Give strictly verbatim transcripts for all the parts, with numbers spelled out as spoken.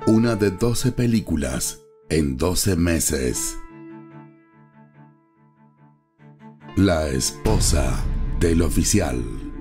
Una de doce películas en doce meses. La esposa del oficial.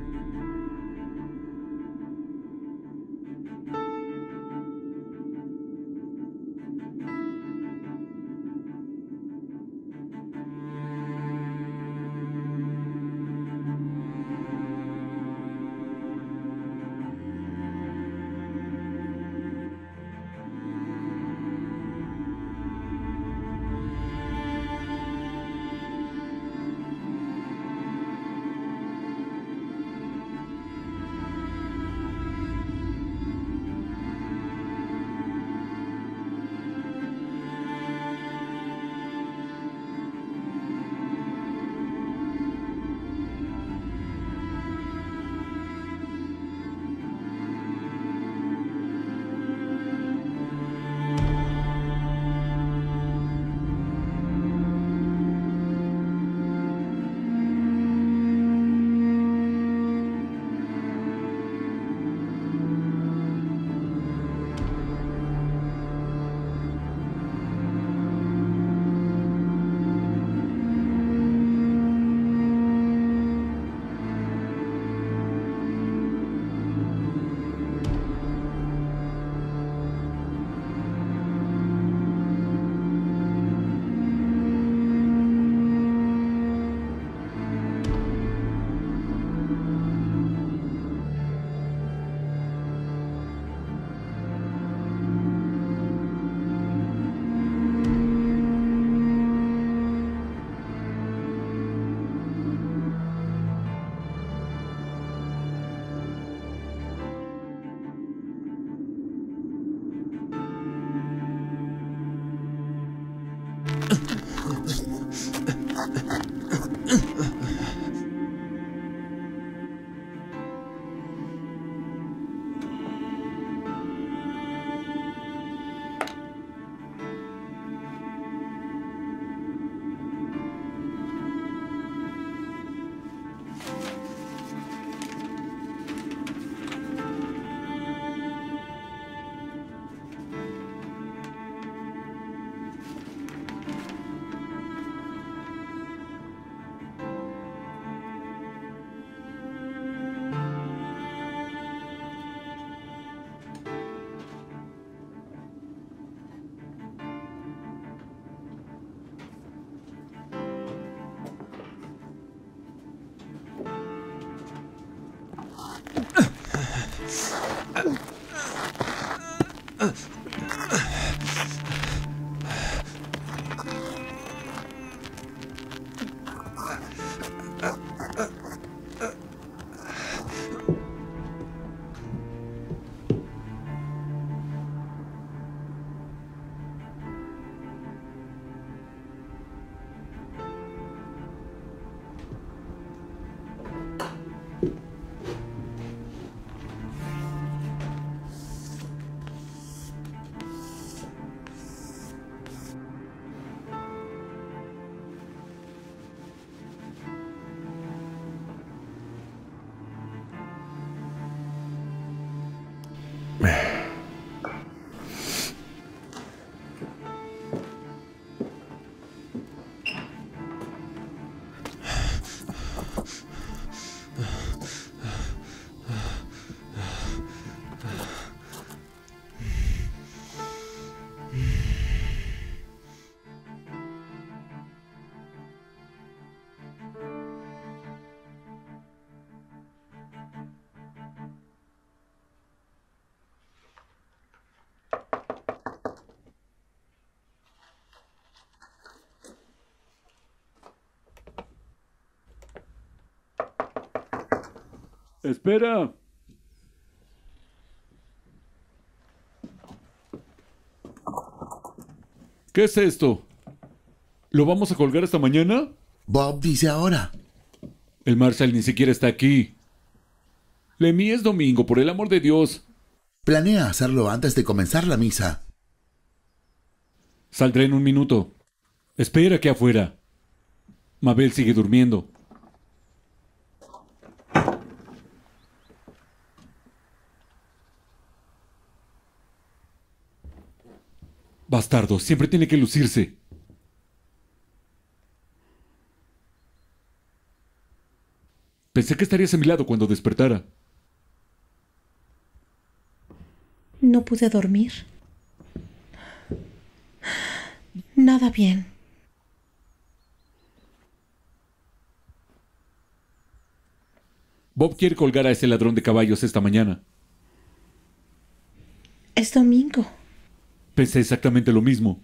Espera. ¿Qué es esto? ¿Lo vamos a colgar hasta mañana? Bob dice ahora. El Marshal ni siquiera está aquí. Lemmy, es domingo, por el amor de Dios. Planea hacerlo antes de comenzar la misa. Saldré en un minuto. Espera aquí afuera. Mabel sigue durmiendo. Bastardo, siempre tiene que lucirse. Pensé que estarías a mi lado cuando despertara. No pude dormir. Nada bien. Bob quiere colgar a ese ladrón de caballos esta mañana. Es domingo. Pensé exactamente lo mismo.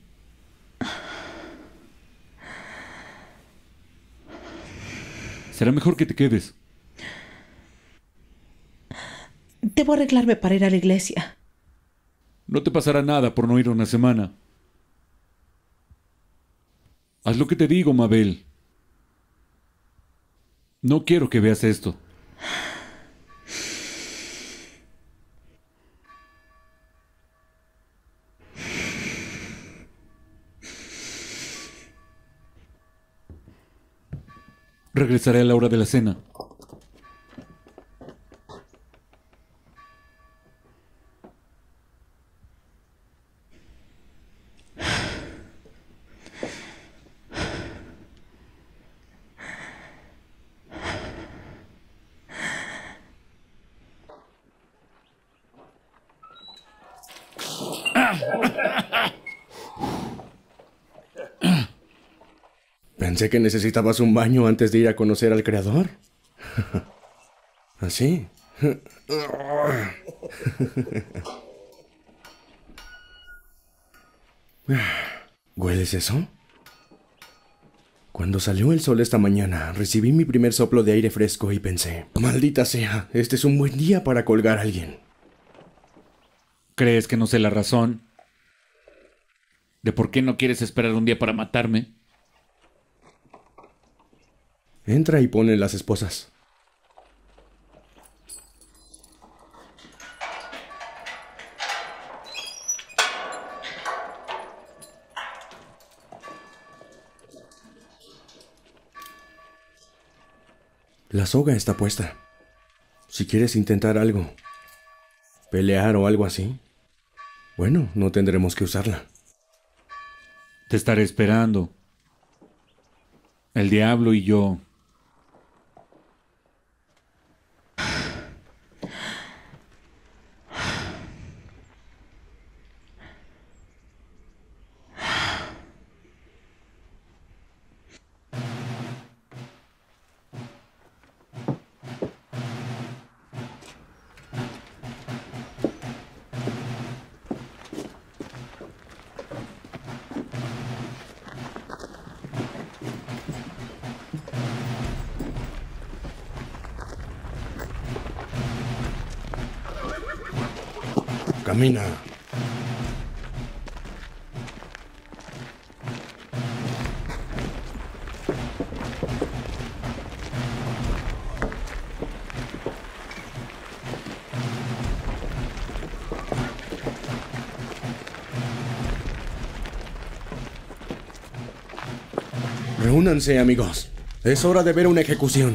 Será mejor que te quedes. Debo arreglarme para ir a la iglesia. No te pasará nada por no ir una semana. Haz lo que te digo, Mabel. No quiero que veas esto. Regresaré a la hora de la cena. Pensé que necesitabas un baño antes de ir a conocer al creador. ¿Así? ¿Hueles eso? Cuando salió el sol esta mañana, recibí mi primer soplo de aire fresco y pensé, maldita sea, este es un buen día para colgar a alguien. ¿Crees que no sé la razón de por qué no quieres esperar un día para matarme? Entra y pone las esposas. La soga está puesta. Si quieres intentar algo, pelear o algo así, bueno, no tendremos que usarla. Te estaré esperando. El diablo y yo. Camina. Reúnanse, amigos. Es hora de ver una ejecución.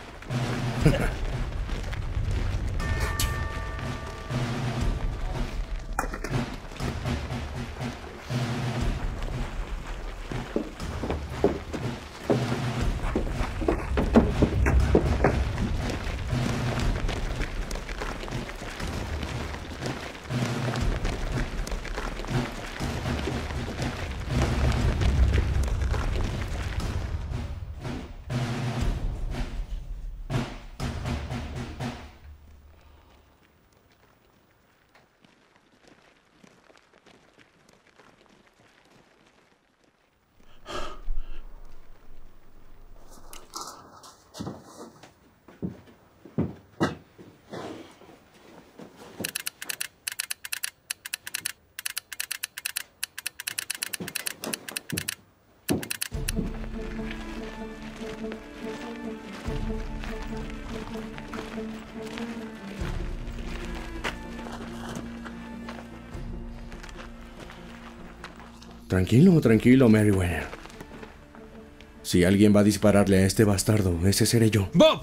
Tranquilo, tranquilo, Merriweather. Si alguien va a dispararle a este bastardo, ese seré yo. ¡Bob!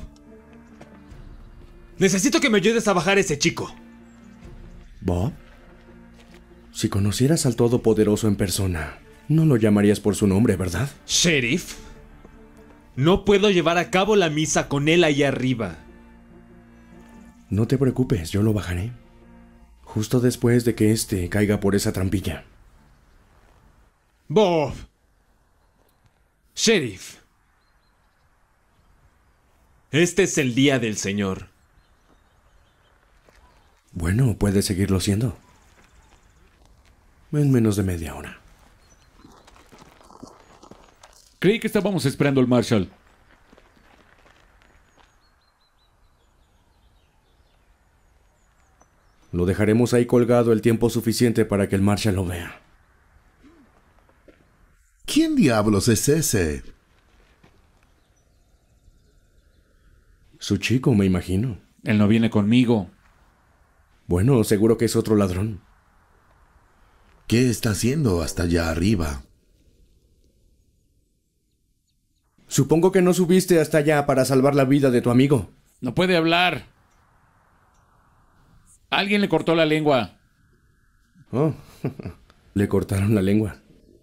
Necesito que me ayudes a bajar a ese chico. ¿Bob? Si conocieras al Todopoderoso en persona, no lo llamarías por su nombre, ¿verdad? Sheriff, no puedo llevar a cabo la misa con él ahí arriba. No te preocupes, yo lo bajaré. Justo después de que éste caiga por esa trampilla. Bob. Sheriff. Este es el día del Señor. Bueno, puede seguirlo siendo. En menos de media hora. Creí que estábamos esperando al Marshal. Lo dejaremos ahí colgado el tiempo suficiente para que el Marshal lo vea. ¿Quién diablos es ese? Su chico, me imagino. Él no viene conmigo. Bueno, seguro que es otro ladrón. ¿Qué está haciendo hasta allá arriba? Supongo que no subiste hasta allá para salvar la vida de tu amigo. No puede hablar. Alguien le cortó la lengua. Oh, le cortaron la lengua.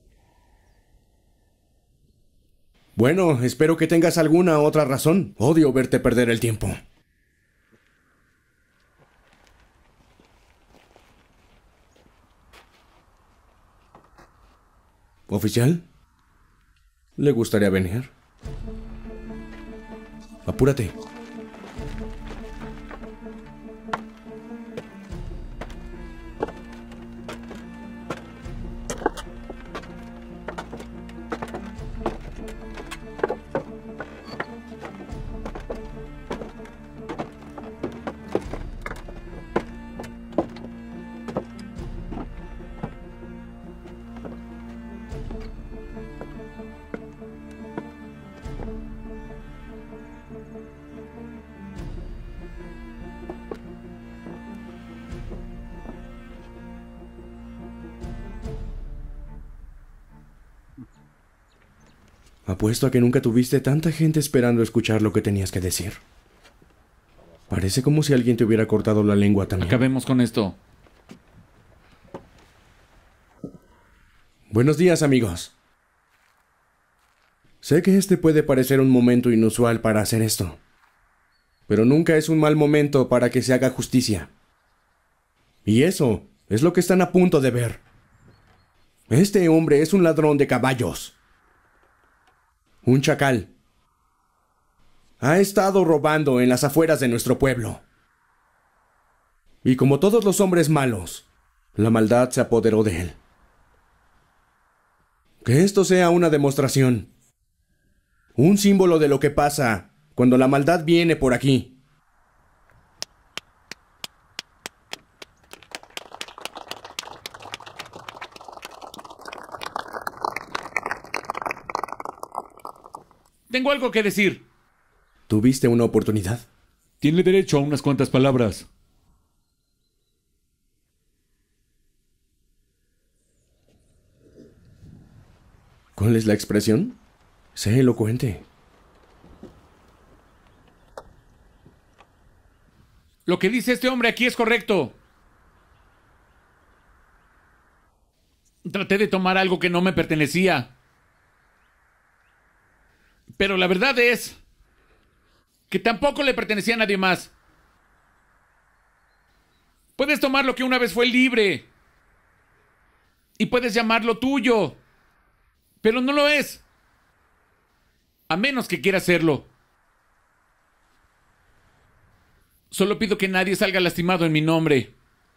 Bueno, espero que tengas alguna otra razón. Odio verte perder el tiempo. ¿Oficial? ¿Le gustaría venir? Apúrate. Apuesto a que nunca tuviste tanta gente esperando escuchar lo que tenías que decir. Parece como si alguien te hubiera cortado la lengua también. Acabemos con esto. Buenos días, amigos. Sé que este puede parecer un momento inusual para hacer esto, pero nunca es un mal momento para que se haga justicia. Y eso es lo que están a punto de ver. Este hombre es un ladrón de caballos. Un chacal. Ha estado robando en las afueras de nuestro pueblo. Y como todos los hombres malos, la maldad se apoderó de él. Que esto sea una demostración. Un símbolo de lo que pasa cuando la maldad viene por aquí. Tengo algo que decir. ¿Tuviste una oportunidad? Tiene derecho a unas cuantas palabras. ¿Cuál es la expresión? Sé elocuente. Lo que dice este hombre aquí es correcto. Traté de tomar algo que no me pertenecía. Pero la verdad es que tampoco le pertenecía a nadie más. Puedes tomar lo que una vez fue libre y puedes llamarlo tuyo, pero no lo es, a menos que quiera hacerlo. Solo pido que nadie salga lastimado en mi nombre.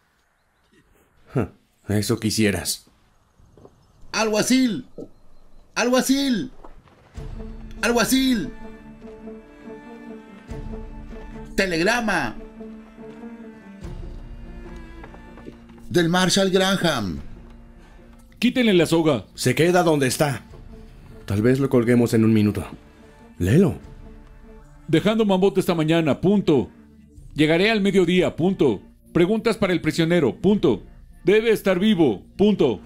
Eso quisieras. ¡Alguacil! ¡Alguacil! ¡Alguacil! ¡Telegrama! Del Marshal Graham. Quítenle la soga. Se queda donde está. Tal vez lo colguemos en un minuto. Léelo. Dejando Mambote esta mañana, punto. Llegaré al mediodía, punto. Preguntas para el prisionero, punto. Debe estar vivo, punto.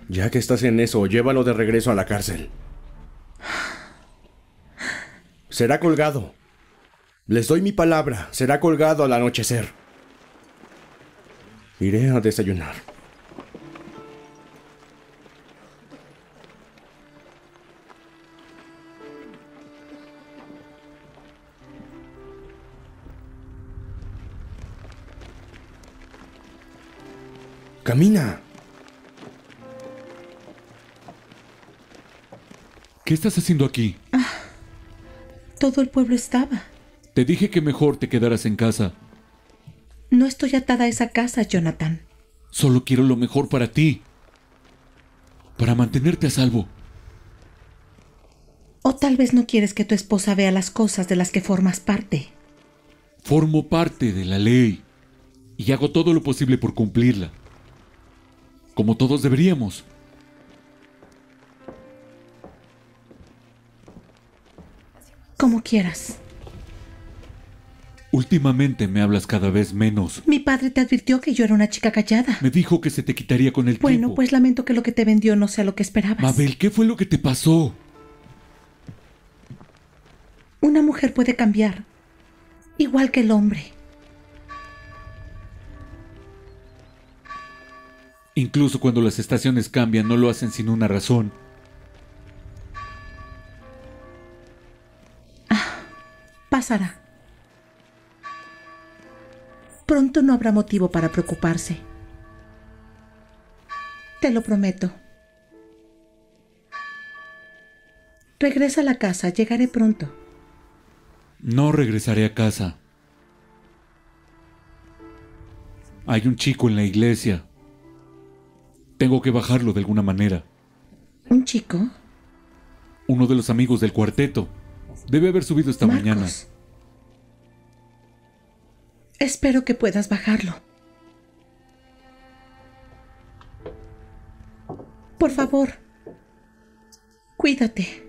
Ya que estás en eso, llévalo de regreso a la cárcel. Será colgado. Les doy mi palabra, será colgado al anochecer. Iré a desayunar. Camina. ¿Qué estás haciendo aquí? Todo el pueblo estaba. Te dije que mejor te quedaras en casa. No estoy atada a esa casa, Jonathan. Solo quiero lo mejor para ti. Para mantenerte a salvo. O tal vez no quieres que tu esposa vea las cosas de las que formas parte. Formo parte de la ley y hago todo lo posible por cumplirla. Como todos deberíamos. Como quieras. Últimamente me hablas cada vez menos. Mi padre te advirtió que yo era una chica callada. Me dijo que se te quitaría con el Bueno, tiempo. pues lamento que lo que te vendió no sea lo que esperabas. Mabel, ¿qué fue lo que te pasó? Una mujer puede cambiar, igual que el hombre. Incluso cuando las estaciones cambian, no lo hacen sin una razón. Pasará. Pronto no habrá motivo para preocuparse. Te lo prometo. Regresa a la casa, llegaré pronto. No regresaré a casa. Hay un chico en la iglesia. Tengo que bajarlo de alguna manera. ¿Un chico? Uno de los amigos del cuarteto. Debe haber subido esta Marcos. mañana. Espero que puedas bajarlo. Por favor, cuídate.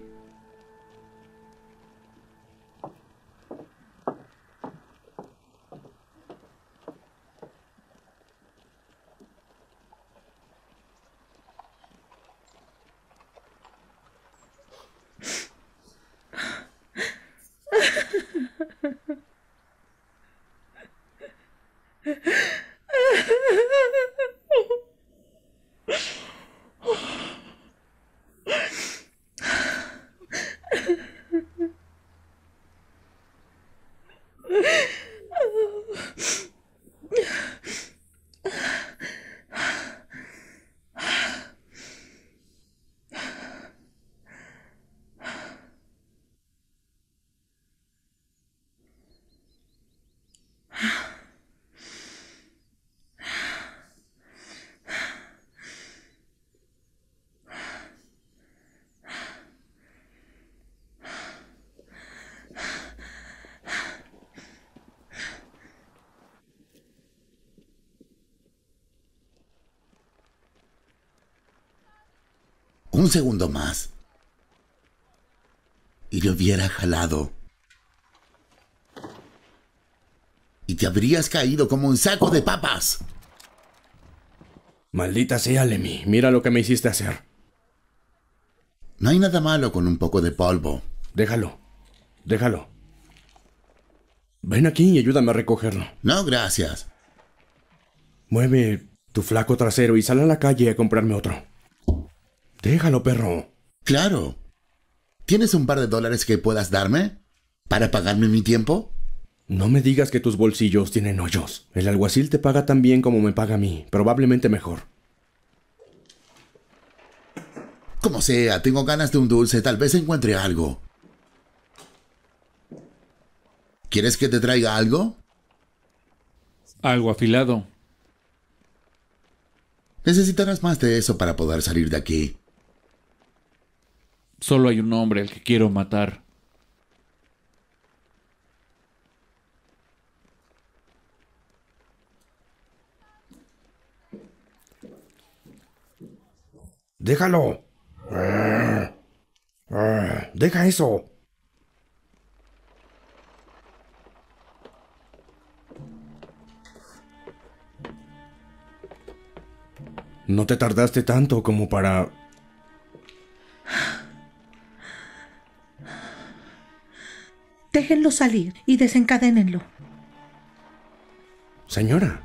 Un segundo más. Y le hubiera jalado. Y te habrías caído como un saco de papas. Maldita sea, Lemmy. Mira lo que me hiciste hacer. No hay nada malo con un poco de polvo. Déjalo. Déjalo. Ven aquí y ayúdame a recogerlo. No, gracias. Mueve tu flaco trasero y sal a la calle a comprarme otro. Déjalo, perro. Claro. ¿Tienes un par de dólares que puedas darme? ¿Para pagarme mi tiempo? No me digas que tus bolsillos tienen hoyos. El alguacil te paga tan bien como me paga a mí. Probablemente mejor. Como sea, tengo ganas de un dulce. Tal vez encuentre algo. ¿Quieres que te traiga algo? Algo afilado. Necesitarás más de eso para poder salir de aquí. Solo hay un hombre al que quiero matar. ¡Déjalo! ¡Deja eso! No te tardaste tanto como para... Déjenlo salir y desencadénenlo. Señora.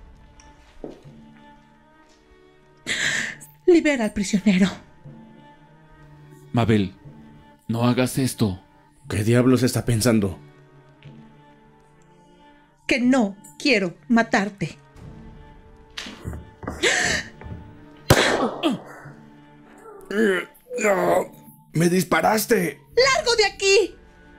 Libera al prisionero. Mabel, no hagas esto. ¿Qué diablos está pensando? Que no quiero matarte. ¡Me disparaste! ¡Largo de aquí!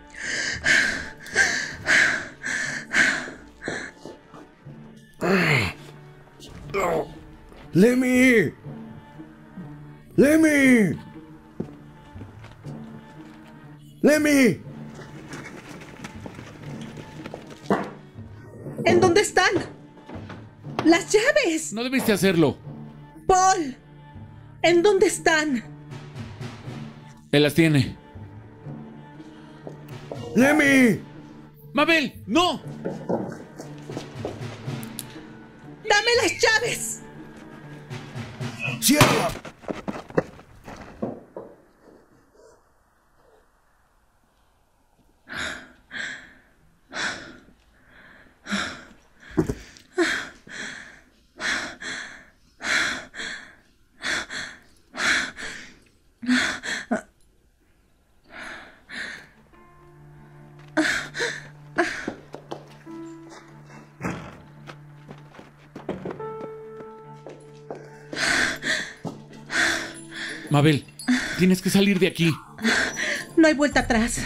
¡Lemmy! ¡Lemmy! ¡Lemmy! ¿En dónde están? ¡Las llaves! No debiste hacerlo. ¡Paul! ¿En dónde están? Él las tiene. ¡Lemmy! ¡Mabel! ¡No! ¡Dame las llaves! ¡Cierra! Mabel, tienes que salir de aquí. No hay vuelta atrás.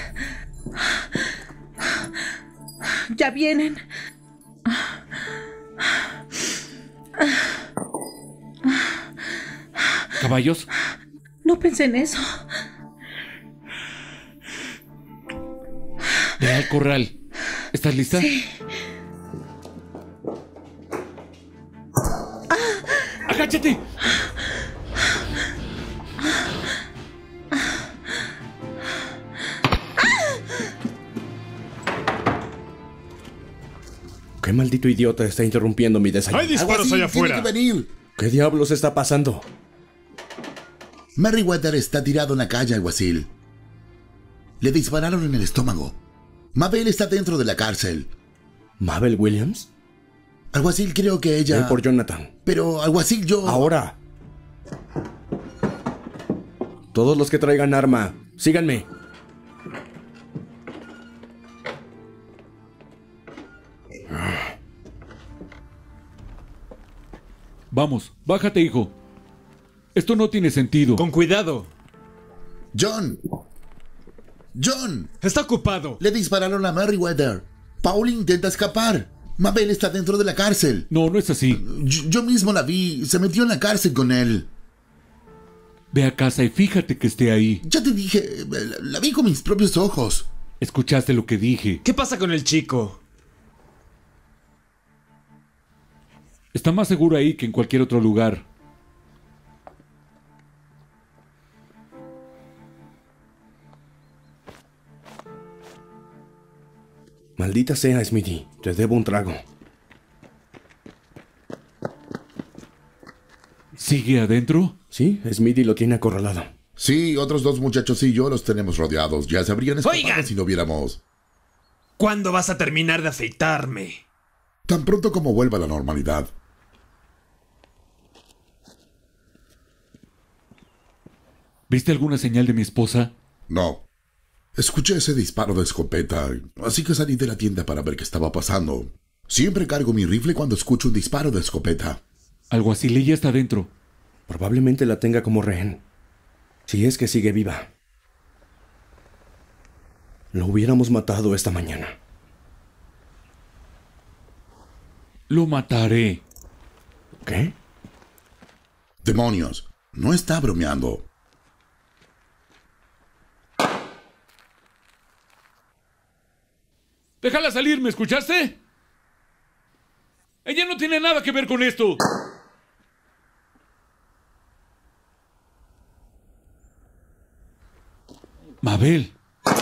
Ya vienen. ¿Caballos? No pensé en eso. Ve al corral. ¿Estás lista? Sí. ¡Agáchate! ¿Qué maldito idiota está interrumpiendo mi desayuno? ¡Hay disparos Alguacil, allá afuera! tiene que venir. ¿Qué diablos está pasando? Merriweather está tirado en la calle, alguacil. Le dispararon en el estómago. Mabel está dentro de la cárcel. ¿Mabel Williams? Alguacil, creo que ella... Ve por Jonathan. Pero, alguacil, yo... Ahora. Todos los que traigan arma, síganme. Vamos, bájate, hijo. Esto no tiene sentido. Con cuidado. John. John. Está ocupado. Le dispararon a Merriweather. Paul intenta escapar. Mabel está dentro de la cárcel. No, no es así. Yo, yo mismo la vi. Se metió en la cárcel con él. Ve a casa y fíjate que esté ahí. Ya te dije, la, la vi con mis propios ojos. ¿Escuchaste lo que dije? ¿Qué pasa con el chico? Está más seguro ahí que en cualquier otro lugar. Maldita sea, Smithy. Te debo un trago. ¿Sigue adentro? Sí, Smithy lo tiene acorralado. Sí, otros dos muchachos y yo los tenemos rodeados. Ya se habrían escapado Oigan. si no viéramos. ¿Cuándo vas a terminar de afeitarme? Tan pronto como vuelva a la normalidad. ¿Viste alguna señal de mi esposa? No. Escuché ese disparo de escopeta, así que salí de la tienda para ver qué estaba pasando. Siempre cargo mi rifle cuando escucho un disparo de escopeta. Alguacil, ella está dentro. Probablemente la tenga como rehén. Si es que sigue viva. Lo hubiéramos matado esta mañana. Lo mataré. ¿Qué? Demonios, no está bromeando. Déjala salir, ¿me escuchaste? Ella no tiene nada que ver con esto. Mabel.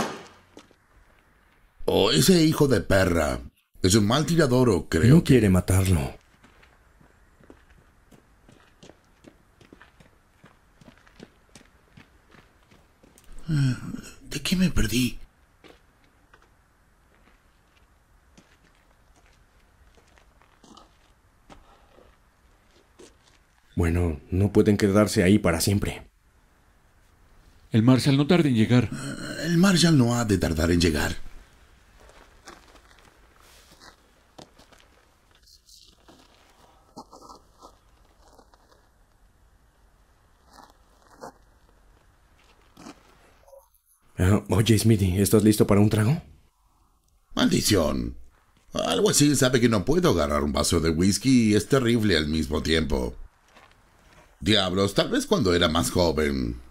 Oh, ese hijo de perra. Es un mal tirador, o creo. No quiere matarlo. ¿De qué me perdí? Bueno, no pueden quedarse ahí para siempre. El Marshall no tarda en llegar. El Marshall no ha de tardar en llegar. Ah, oye, Smithy, ¿estás listo para un trago? Maldición. Algo así sabe que no puedo agarrar un vaso de whisky y es terrible al mismo tiempo. Diablos, tal vez cuando era más joven.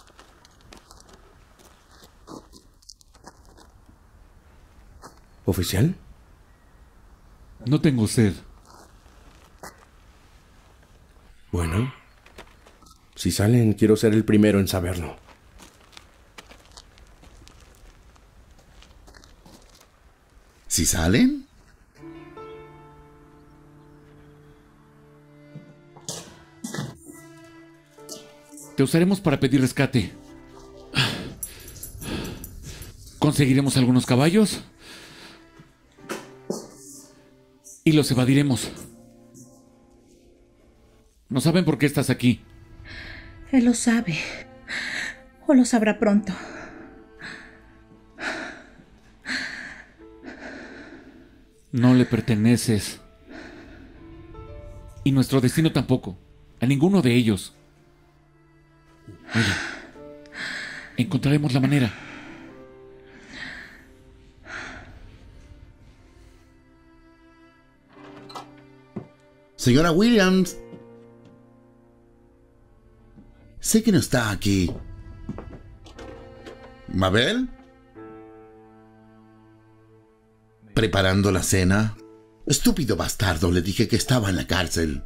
¿Oficial? No tengo sed. Bueno, si salen, quiero ser el primero en saberlo. ¿Si salen? Te usaremos para pedir rescate. Conseguiremos algunos caballos y los evadiremos. No saben por qué estás aquí. Él lo sabe. O lo sabrá pronto. No le perteneces. Y nuestro destino tampoco. A ninguno de ellos. Oye, encontraremos la manera. Señora Williams. Sé que no está aquí. ¿Mabel? ¿Preparando la cena? Estúpido bastardo, le dije que estaba en la cárcel.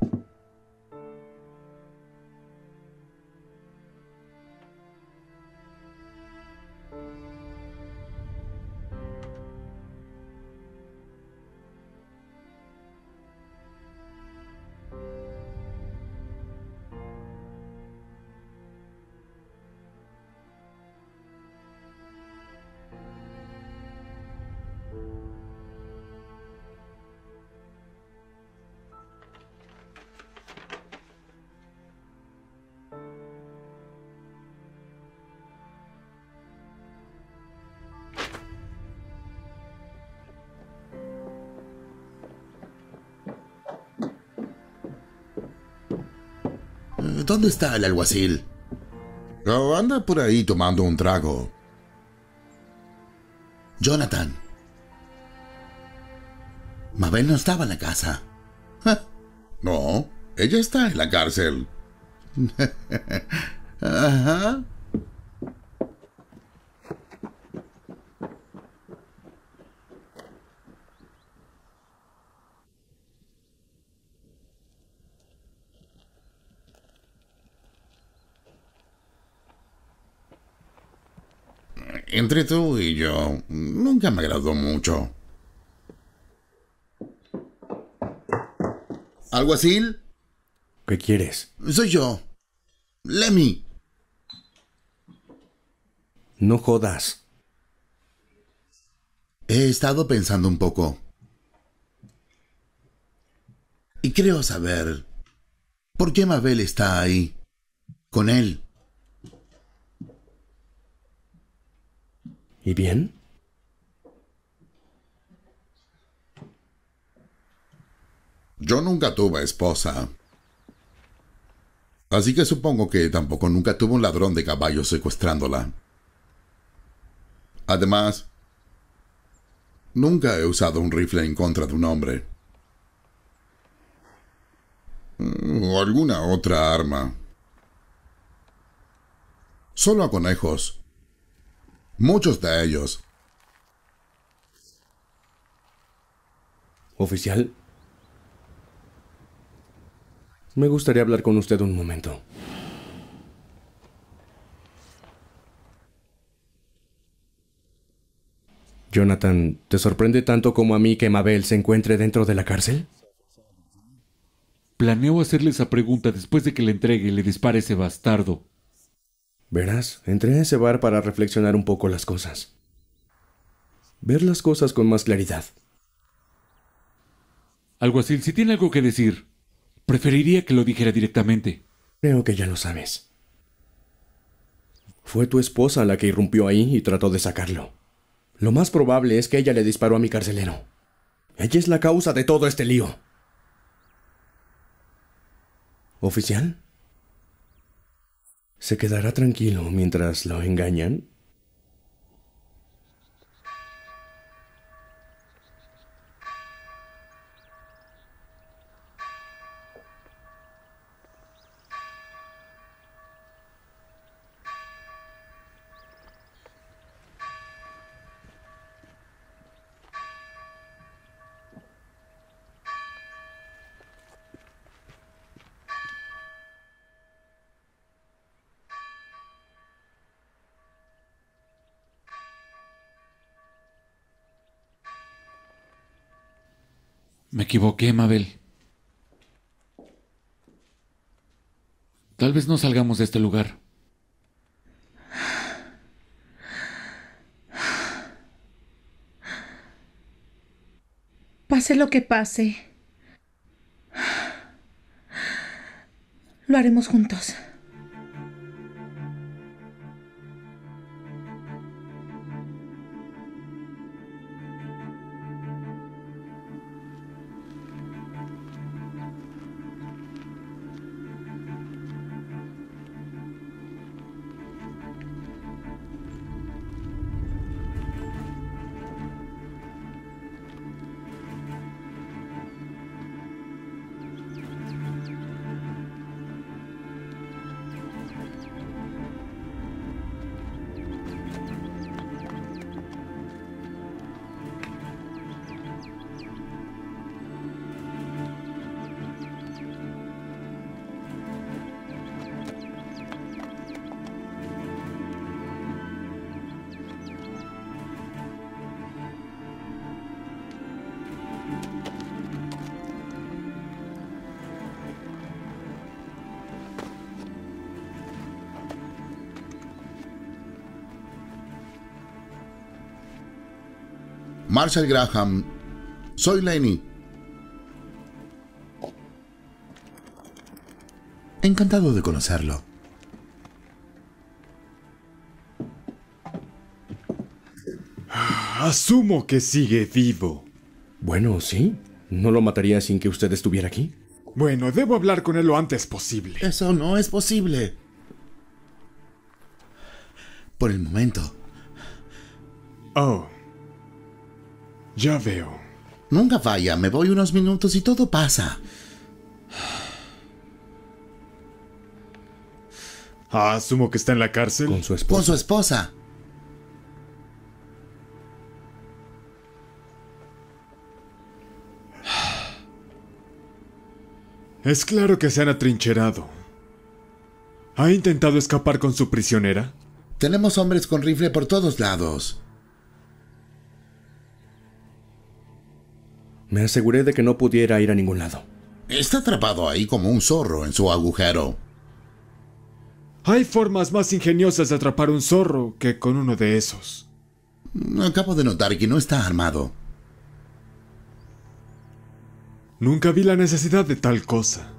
¿Dónde está el alguacil? Oh, anda por ahí tomando un trago. Jonathan. Mabel no estaba en la casa. Ja. No, ella está en la cárcel. Ajá. Entre tú y yo, nunca me agradó mucho. ¿Alguacil? ¿Qué quieres? Soy yo. Lemmy. No jodas. He estado pensando un poco. Y creo saber por qué Mabel está ahí, con él. ¿Y bien? Yo nunca tuve esposa. Así que supongo que tampoco nunca tuvo un ladrón de caballos secuestrándola. Además, nunca he usado un rifle en contra de un hombre. O alguna otra arma. Solo a conejos. Muchos de ellos. ¿Oficial? Me gustaría hablar con usted un momento. Jonathan, ¿te sorprende tanto como a mí que Mabel se encuentre dentro de la cárcel? Planeo hacerle esa pregunta después de que le entregue y le dispare ese bastardo. Verás, entré a ese bar para reflexionar un poco las cosas. Ver las cosas con más claridad. Alguacil, si tiene algo que decir, preferiría que lo dijera directamente. Creo que ya lo sabes. Fue tu esposa la que irrumpió ahí y trató de sacarlo. Lo más probable es que ella le disparó a mi carcelero. Ella es la causa de todo este lío. ¿Oficial? ¿Se quedará tranquilo mientras lo engañan? Me equivoqué, Mabel. Tal vez no salgamos de este lugar. Pase lo que pase, lo haremos juntos. Marshall Graham, soy Lenny. Encantado de conocerlo. Asumo que sigue vivo. Bueno, sí. ¿No lo mataría sin que usted estuviera aquí? Bueno, debo hablar con él lo antes posible. Eso no es posible. Por el momento. Oh. Ya veo. Nunca falla, me voy unos minutos y todo pasa. Ah, asumo que está en la cárcel. Con su esposa. Con su esposa. Es claro que se han atrincherado. ¿Ha intentado escapar con su prisionera? Tenemos hombres con rifle por todos lados. Me aseguré de que no pudiera ir a ningún lado. Está atrapado ahí como un zorro en su agujero. Hay formas más ingeniosas de atrapar un zorro que con uno de esos. Acabo de notar que no está armado. Nunca vi la necesidad de tal cosa.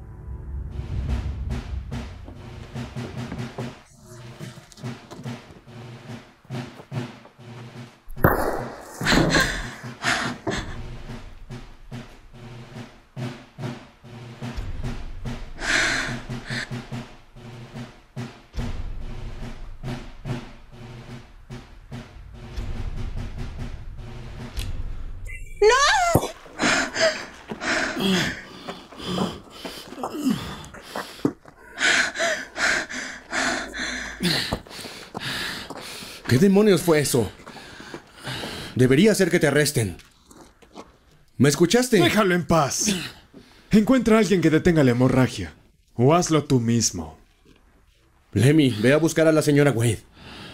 ¿Qué demonios fue eso? Debería ser que te arresten. ¿Me escuchaste? Déjalo en paz. Encuentra a alguien que detenga la hemorragia. O hazlo tú mismo. Lemmy, ve a buscar a la señora Wade.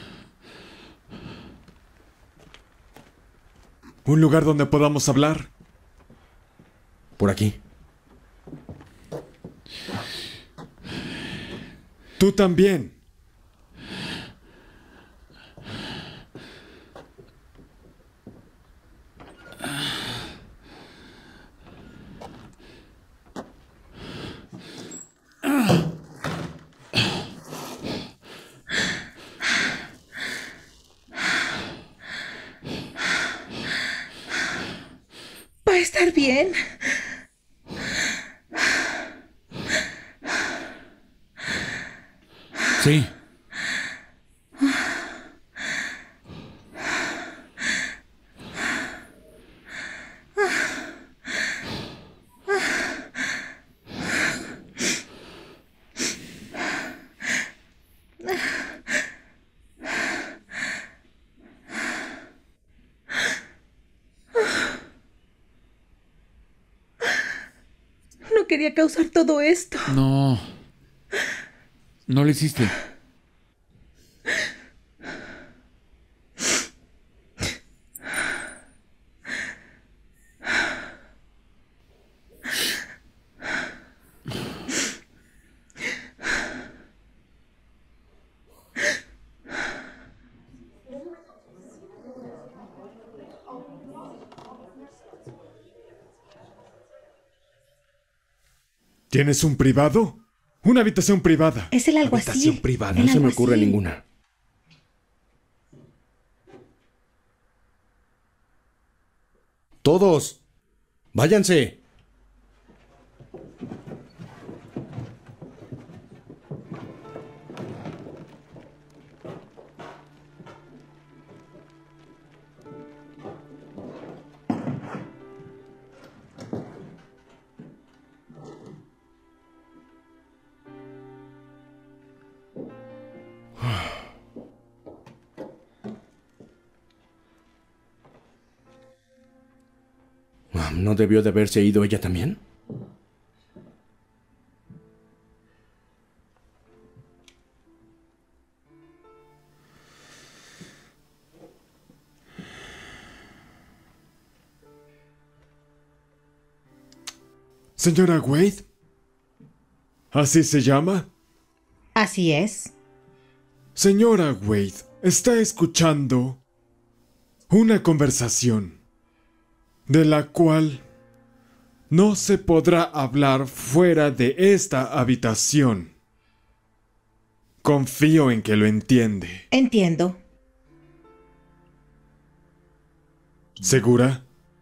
¿Un lugar donde podamos hablar? Por aquí. Tú también. bien? Sí. No quería causar todo esto. No. No lo hiciste. ¿Tienes un privado? Una habitación privada. Es el alguacil. Habitación privada. El No se me ocurre alguacil. ninguna. Todos, váyanse. ¿No debió de haberse ido ella también? Señora Wade. ¿Así se llama? Así es. Señora Wade, está escuchando una conversación de la cual no se podrá hablar fuera de esta habitación. Confío en que lo entiende. Entiendo. ¿Segura?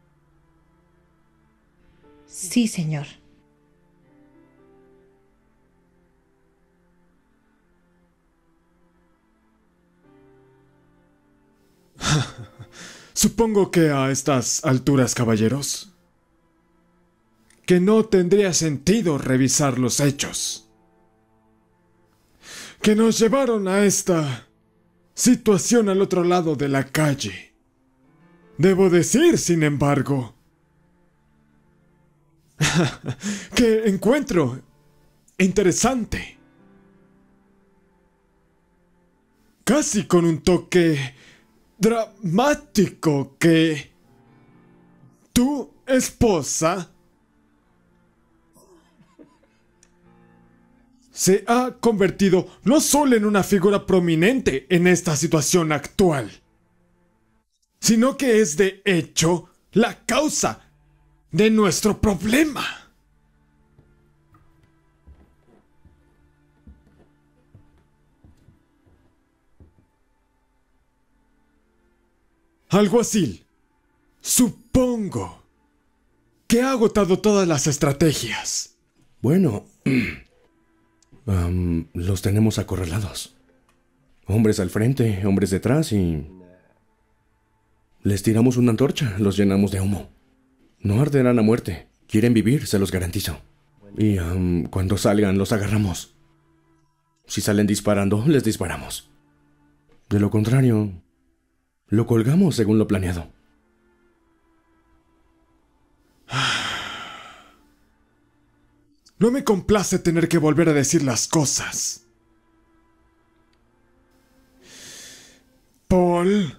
Sí, señor. Supongo que a estas alturas, caballeros, que no tendría sentido revisar los hechos que nos llevaron a esta situación al otro lado de la calle. Debo decir, sin embargo, que encuentro interesante, casi con un toque dramático, que tu esposa se ha convertido no solo en una figura prominente en esta situación actual, sino que es de hecho la causa de nuestro problema. Alguacil, supongo que ha agotado todas las estrategias. Bueno, um, los tenemos acorralados. Hombres al frente, hombres detrás y... les tiramos una antorcha, los llenamos de humo. No arderán a muerte. Quieren vivir, se los garantizo. Y um, cuando salgan, los agarramos. Si salen disparando, les disparamos. De lo contrario, lo colgamos según lo planeado. No me complace tener que volver a decir las cosas. Paul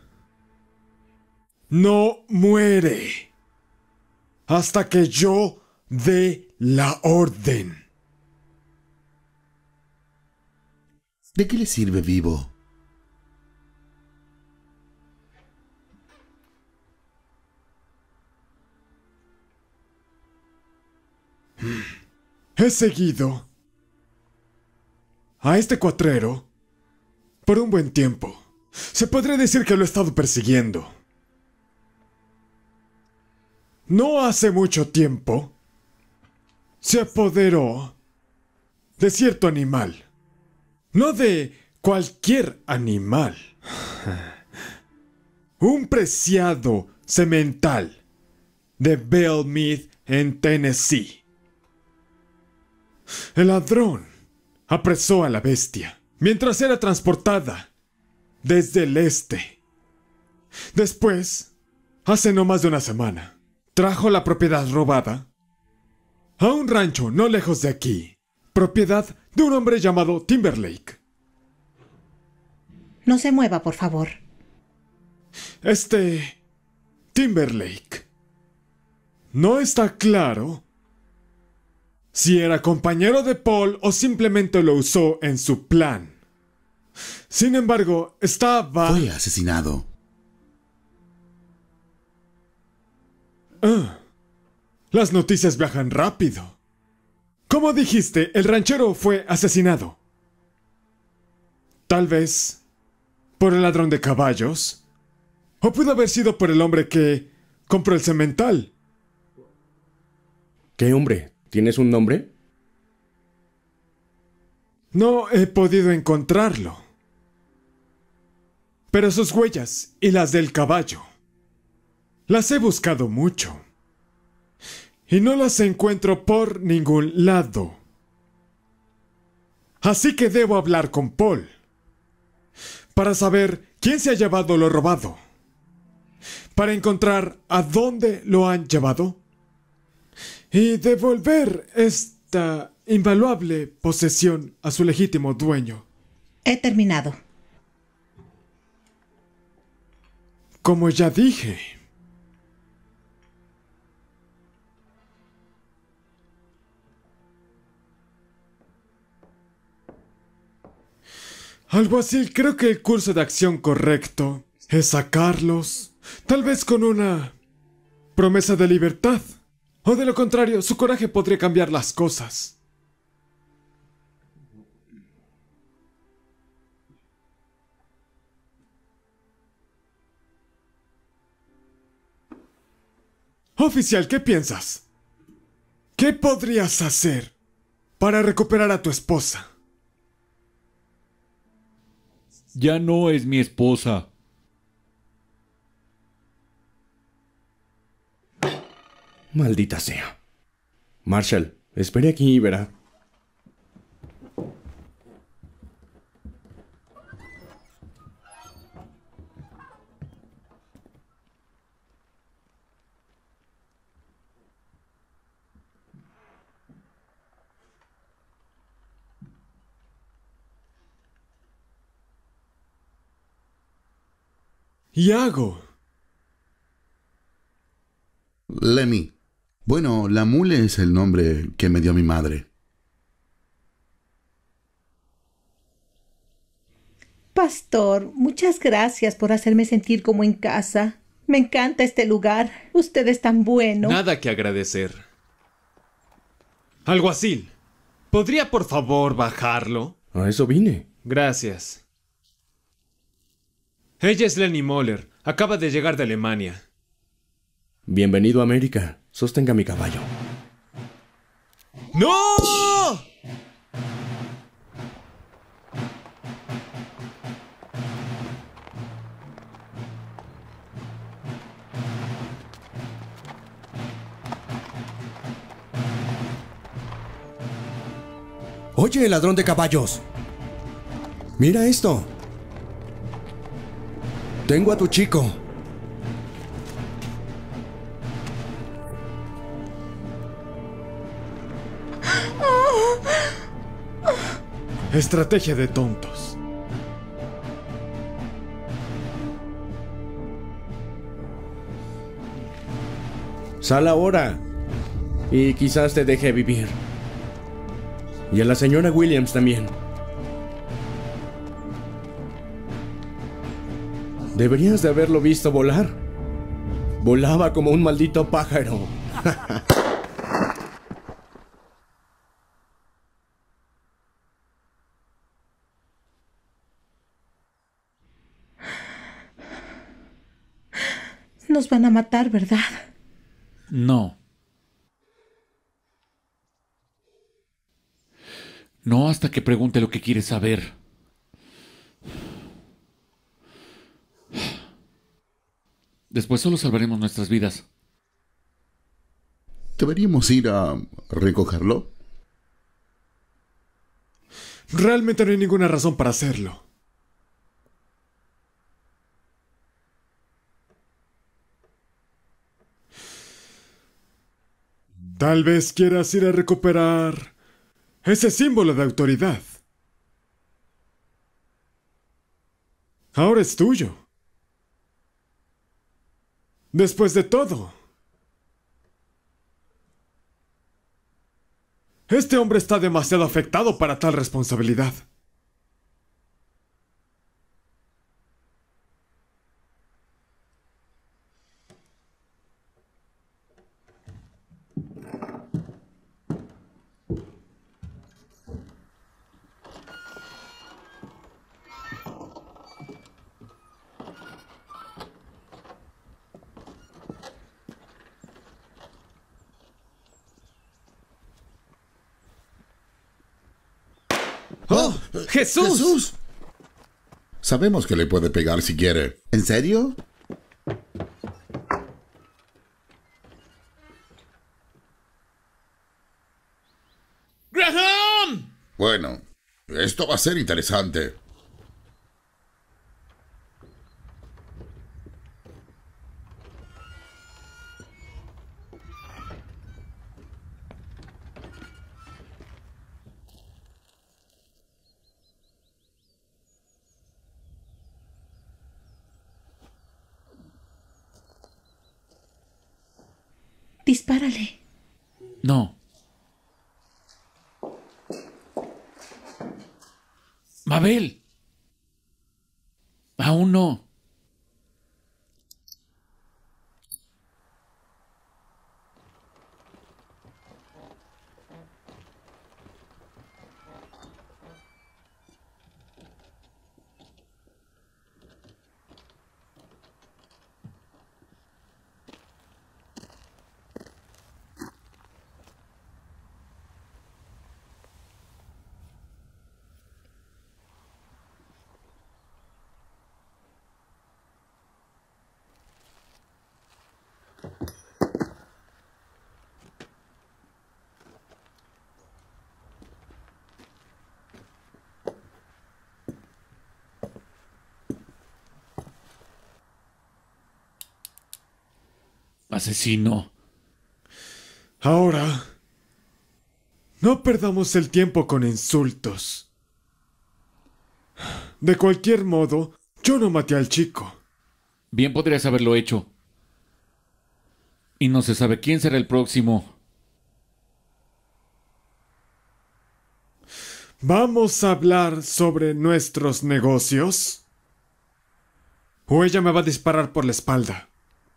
no muere hasta que yo dé la orden. ¿De qué le sirve vivo? He seguido a este cuatrero por un buen tiempo. Se podría decir que lo he estado persiguiendo. no hace mucho tiempo, se apoderó de cierto animal. No de cualquier animal. Un preciado semental de Belle Mead en Tennessee. El ladrón apresó a la bestia mientras era transportada desde el este. Después, hace no más de una semana, trajo la propiedad robada a un rancho no lejos de aquí, propiedad de un hombre llamado Timberlake. No se mueva, por favor. Este Timberlake no está claro si era compañero de Paul o simplemente lo usó en su plan. Sin embargo, estaba... Fue asesinado. Ah, las noticias viajan rápido. Como dijiste, el ranchero fue asesinado. Tal vez por el ladrón de caballos. O pudo haber sido por el hombre que compró el semental. ¿Qué hombre? ¿Tienes un nombre? No he podido encontrarlo. Pero sus huellas y las del caballo las he buscado mucho. Y no las encuentro por ningún lado. Así que debo hablar con Paul para saber quién se ha llevado lo robado. Para encontrar a dónde lo han llevado y devolver esta invaluable posesión a su legítimo dueño. He terminado. Como ya dije. Alguacil, creo que el curso de acción correcto es sacarlos, tal vez con una promesa de libertad. O de lo contrario, su coraje podría cambiar las cosas. Oficial, ¿qué piensas? ¿Qué podrías hacer para recuperar a tu esposa? Ya no es mi esposa. Maldita sea. Marshall, espere aquí y verá. Iago. Lemmy. Bueno, la mule es el nombre que me dio mi madre. Pastor, muchas gracias por hacerme sentir como en casa. Me encanta este lugar. Usted es tan bueno. Nada que agradecer. Alguacil, ¿podría por favor bajarlo? A eso vine. Gracias. Ella es Lenny Moller. Acaba de llegar de Alemania. Bienvenido a América. Sostenga mi caballo. ¡No! Oye, ladrón de caballos. Mira esto. Tengo a tu chico. Estrategia de tontos. Sal ahora. Y quizás te deje vivir. Y a la señora Williams también. Deberías de haberlo visto volar. Volaba como un maldito pájaro. Nos van a matar, ¿verdad? No. No hasta que pregunte lo que quiere saber. Después solo salvaremos nuestras vidas. ¿Deberíamos ir a recogerlo? Realmente no hay ninguna razón para hacerlo. Tal vez quieras ir a recuperar ese símbolo de autoridad. Ahora es tuyo. Después de todo, este hombre está demasiado afectado para tal responsabilidad. ¡Oh! ¡Jesús! ¡Jesús! Sabemos que le puede pegar si quiere. ¿En serio? ¡Graham! Bueno, esto va a ser interesante. Dispárale. No. Mabel. Aún no. Asesino. Ahora, no perdamos el tiempo con insultos. De cualquier modo, yo no maté al chico. Bien podrías haberlo hecho. Y no se sabe quién será el próximo. ¿Vamos a hablar sobre nuestros negocios? ¿O ella me va a disparar por la espalda?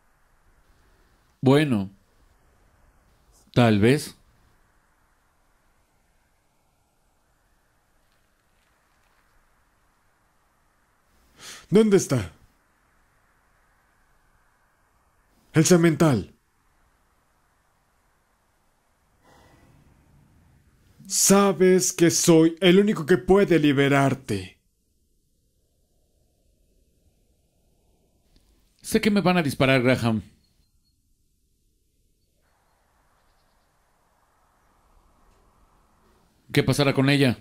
Bueno. Tal vez. ¿Dónde está? El semental. Sabes que soy el único que puede liberarte. Sé que me van a disparar, Graham. ¿Qué pasará con ella?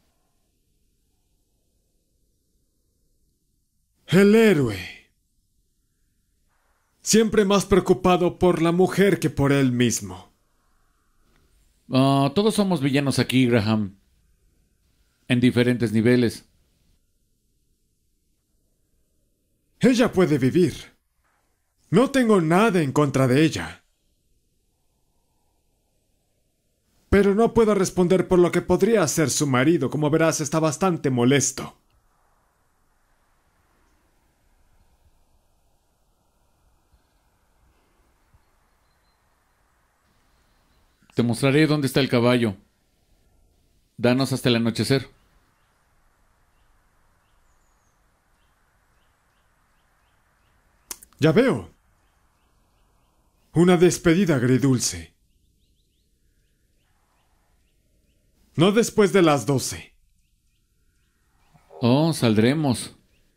El héroe. Siempre más preocupado por la mujer que por él mismo. Ah, todos somos villanos aquí, Graham. En diferentes niveles. Ella puede vivir. No tengo nada en contra de ella. Pero no puedo responder por lo que podría hacer su marido. Como verás, está bastante molesto. Te mostraré dónde está el caballo. Danos hasta el anochecer. Ya veo. Una despedida agridulce. No después de las doce. Oh, saldremos.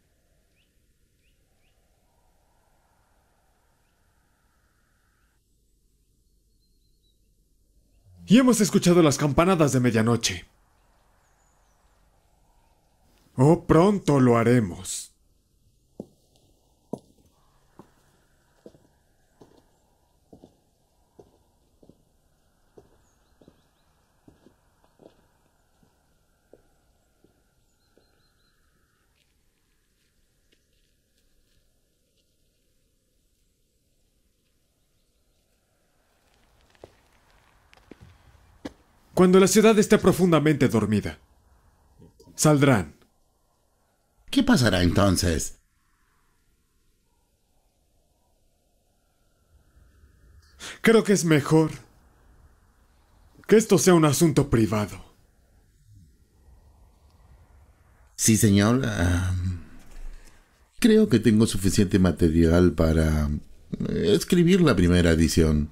Y hemos escuchado las campanadas de medianoche. Oh, pronto lo haremos. Cuando la ciudad esté profundamente dormida, saldrán. ¿Qué pasará entonces? Creo que es mejor que esto sea un asunto privado. Sí, señor. Ah, creo que tengo suficiente material para eh, escribir la primera edición.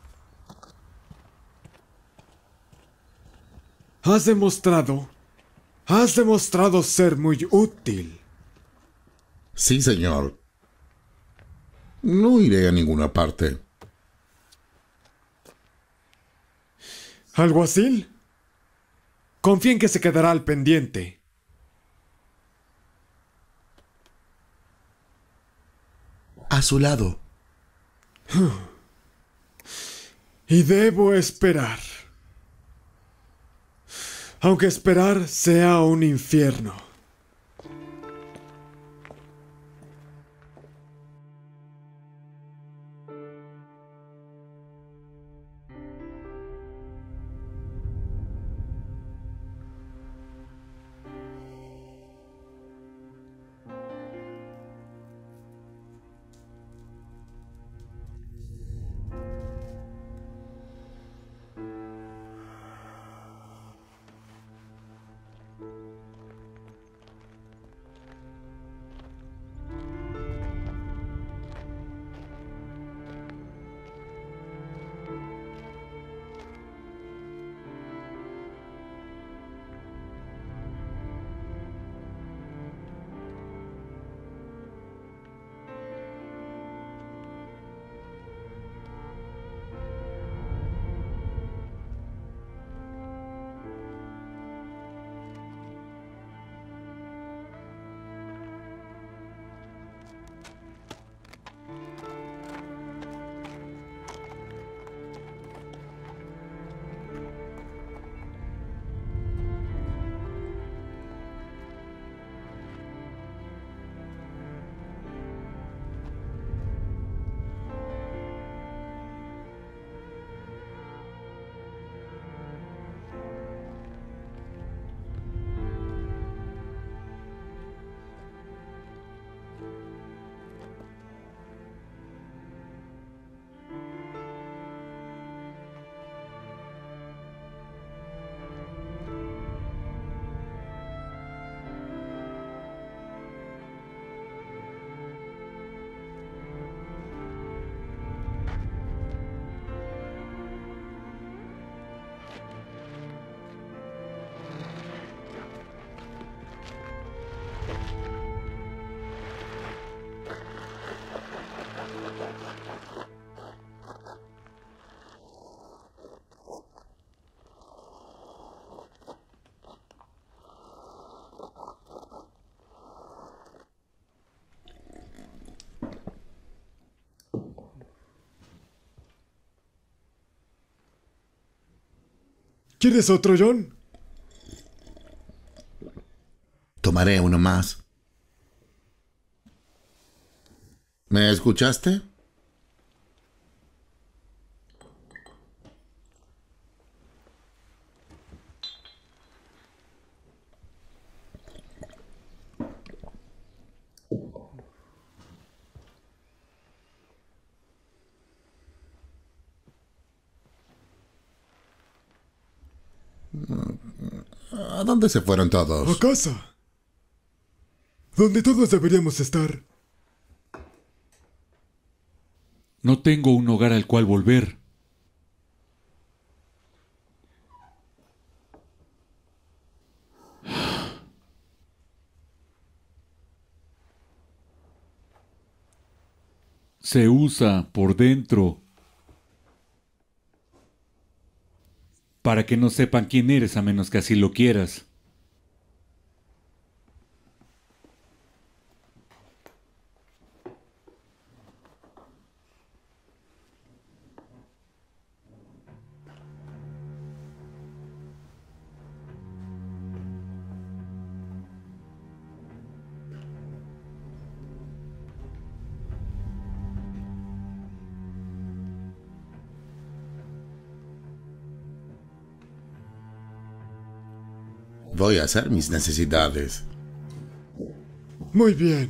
Has demostrado... Has demostrado ser muy útil. Sí, señor. No iré a ninguna parte. ¿Alguacil? Confía en que se quedará al pendiente. A su lado. Y debo esperar. Aunque esperar sea un infierno. ¿Quieres otro, John? Tomaré uno más. ¿Me escuchaste? ¿A dónde se fueron todos? A casa. Donde todos deberíamos estar. No tengo un hogar al cual volver. Se usa por dentro para que no sepan quién eres a menos que así lo quieras. Voy a hacer mis necesidades. Muy bien.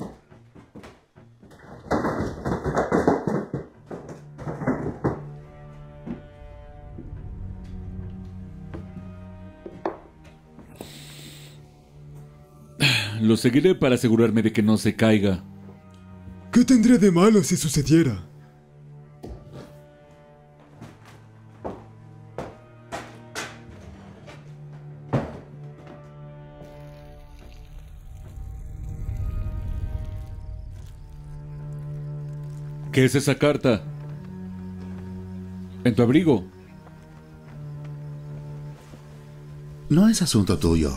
Lo seguiré para asegurarme de que no se caiga. ¿Qué tendría de malo si sucediera? ¿Qué es esa carta? ¿En tu abrigo? No es asunto tuyo.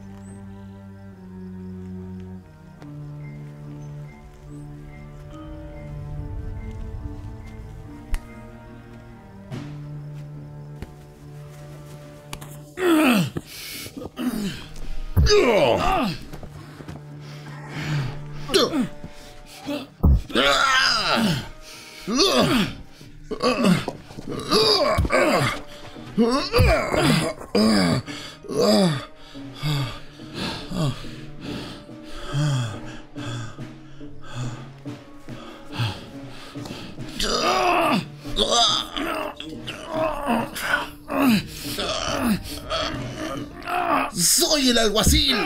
¡Soy el alguacil!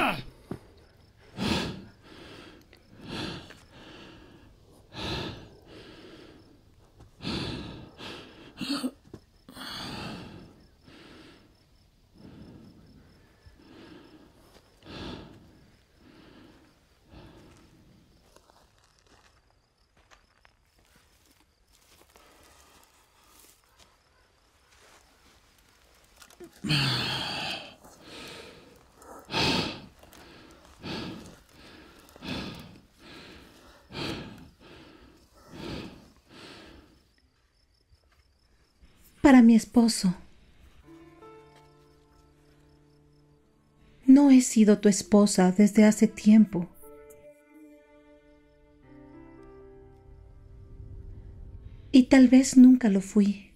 Para mi esposo. No he sido tu esposa desde hace tiempo. Y tal vez nunca lo fui.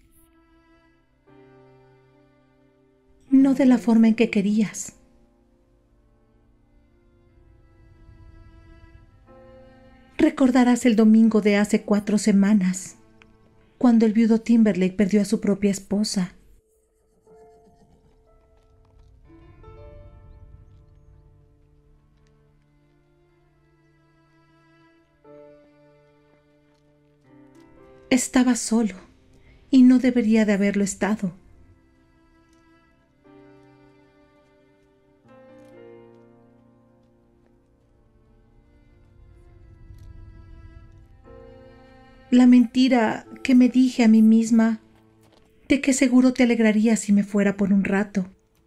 No de la forma en que querías. Recordarás el domingo de hace cuatro semanas, cuando el viudo Timberlake perdió a su propia esposa. Estaba solo y no debería de haberlo estado. La mentira que me dije a mí misma de que seguro te alegraría si me fuera por un rato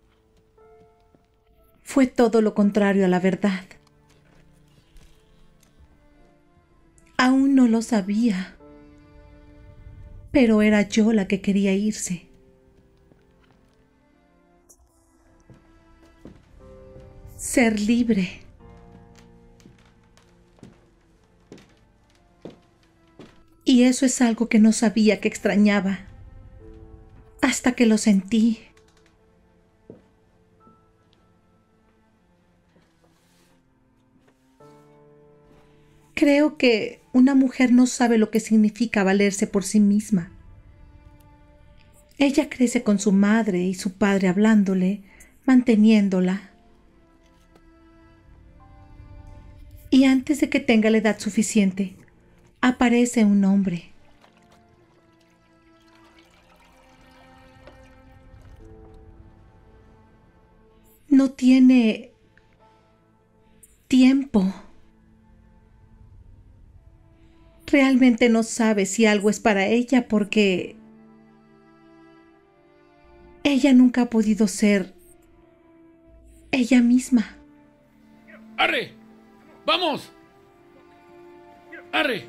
fue todo lo contrario a la verdad. Aún no lo sabía, pero era yo la que quería irse. Ser libre. Y eso es algo que no sabía que extrañaba, hasta que lo sentí. Creo que una mujer no sabe lo que significa valerse por sí misma. Ella crece con su madre y su padre hablándole, manteniéndola. Y antes de que tenga la edad suficiente, aparece un hombre, tiene tiempo. Realmente no sabe si algo es para ella porque ella nunca ha podido ser ella misma. ¡Arre! ¡Vamos! ¡Arre!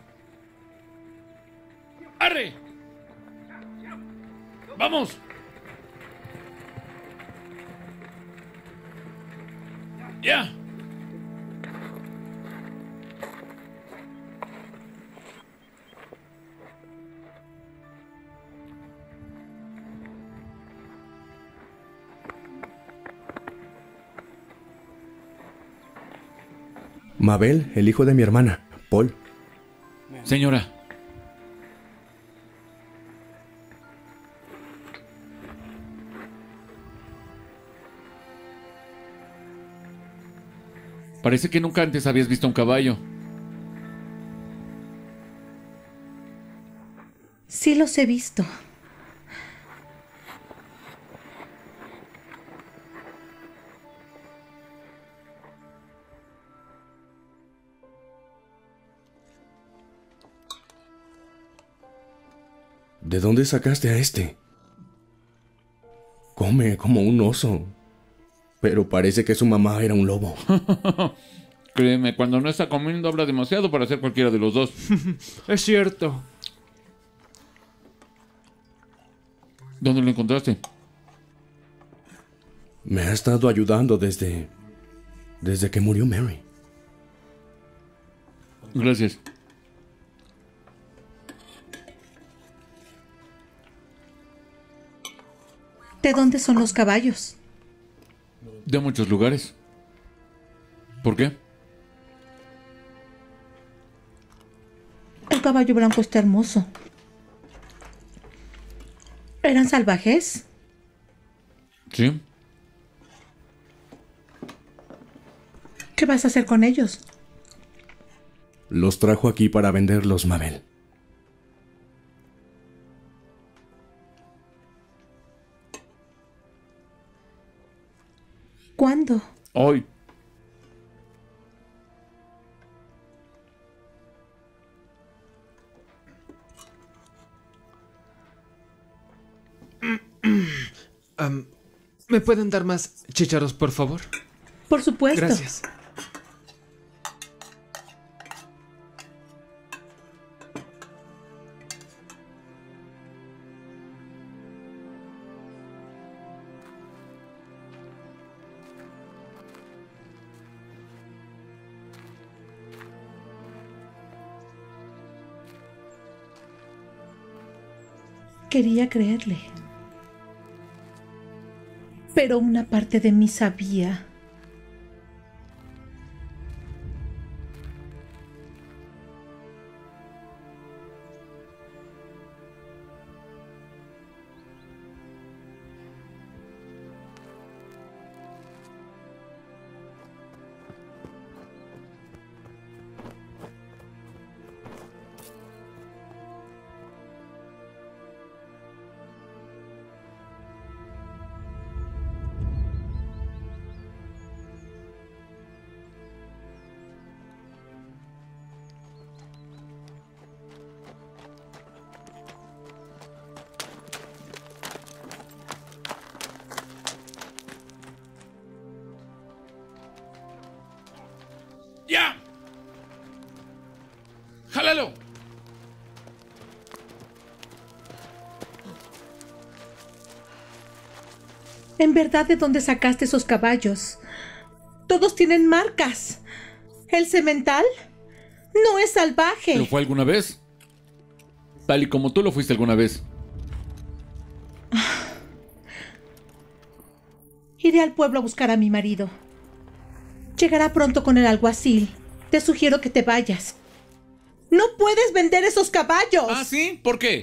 ¡Arre! ¡Vamos! ¡Ya! Mabel, el hijo de mi hermana, Paul. Señora. Parece que nunca antes habías visto un caballo. Sí los he visto. ¿De dónde sacaste a este? Come como un oso. Pero parece que su mamá era un lobo. Créeme, cuando no está comiendo habla demasiado para ser cualquiera de los dos. Es cierto. ¿Dónde lo encontraste? Me ha estado ayudando desde... desde que murió Mary. Gracias. ¿De dónde son los caballos? De muchos lugares. ¿Por qué? El caballo blanco está hermoso. ¿Eran salvajes? Sí. ¿Qué vas a hacer con ellos? Los trajo aquí para venderlos, Mabel. ¿Cuándo? Hoy. Um, ¿Me pueden dar más chícharos, por favor? Por supuesto. Gracias. Quería creerle. Pero una parte de mí sabía. ¡Ya! ¡Jálalo! ¿En verdad de dónde sacaste esos caballos? Todos tienen marcas. ¿El semental? No es salvaje. ¿Lo fue alguna vez? Tal y como tú lo fuiste alguna vez. Iré al pueblo a buscar a mi marido. Llegará pronto con el alguacil. Te sugiero que te vayas. ¡No puedes vender esos caballos! ¿Ah, sí? ¿Por qué?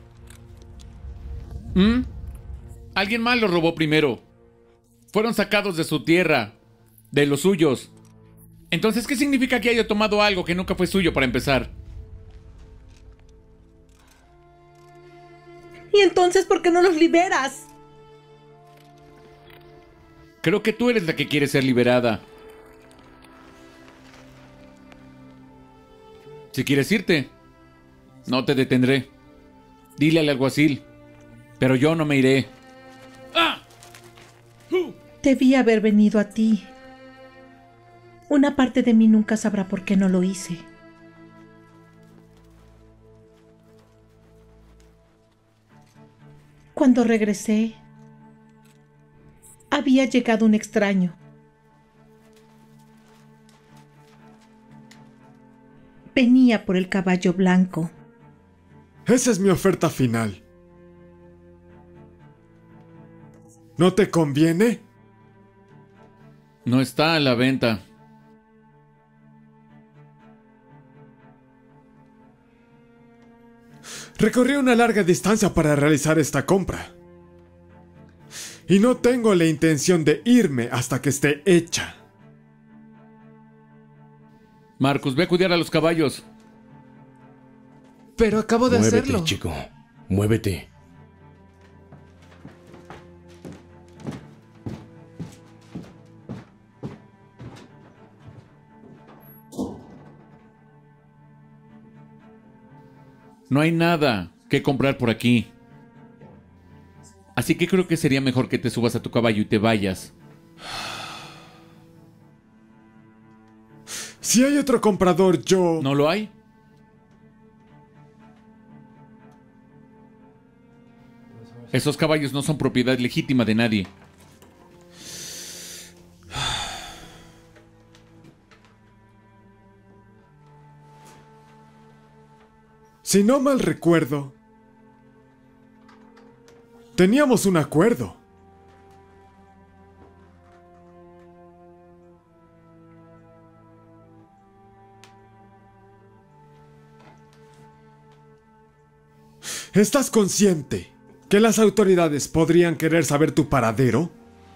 ¿Mm? Alguien más los robó primero. Fueron sacados de su tierra, de los suyos. Entonces, ¿qué significa que haya tomado algo que nunca fue suyo para empezar? ¿Y entonces por qué no los liberas? Creo que tú eres la que quiere ser liberada. Si quieres irte, no te detendré. Dile al alguacil. Pero yo no me iré. ¡Ah! Debí haber venido a ti. Una parte de mí nunca sabrá por qué no lo hice. Cuando regresé, había llegado un extraño. Venía por el caballo blanco. Esa es mi oferta final. ¿No te conviene? No está a la venta. Recorrí una larga distancia para realizar esta compra. Y no tengo la intención de irme hasta que esté hecha. Marcus, ve a cuidar a los caballos. Pero acabo de Muévete, hacerlo. chico. Muévete. No hay nada que comprar por aquí. Así que creo que sería mejor que te subas a tu caballo y te vayas. Si hay otro comprador, yo... ¿No lo hay? Esos caballos no son propiedad legítima de nadie. Si no mal recuerdo, teníamos un acuerdo. ¿Estás consciente que las autoridades podrían querer saber tu paradero?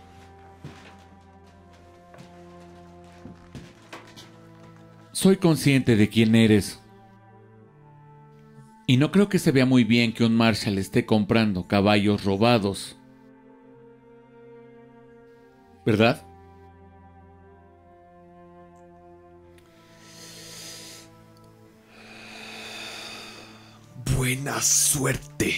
Soy consciente de quién eres. Y no creo que se vea muy bien que un Marshal esté comprando caballos robados. ¿Verdad? Buena suerte.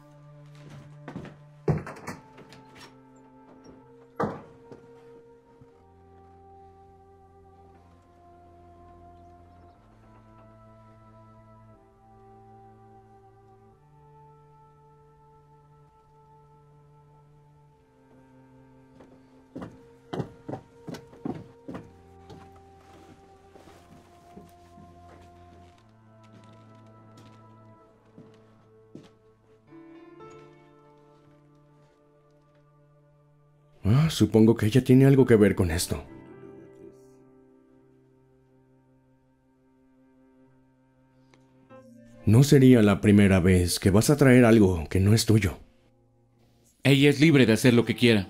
Ah, supongo que ella tiene algo que ver con esto. No sería la primera vez que vas a traer algo que no es tuyo. Ella es libre de hacer lo que quiera.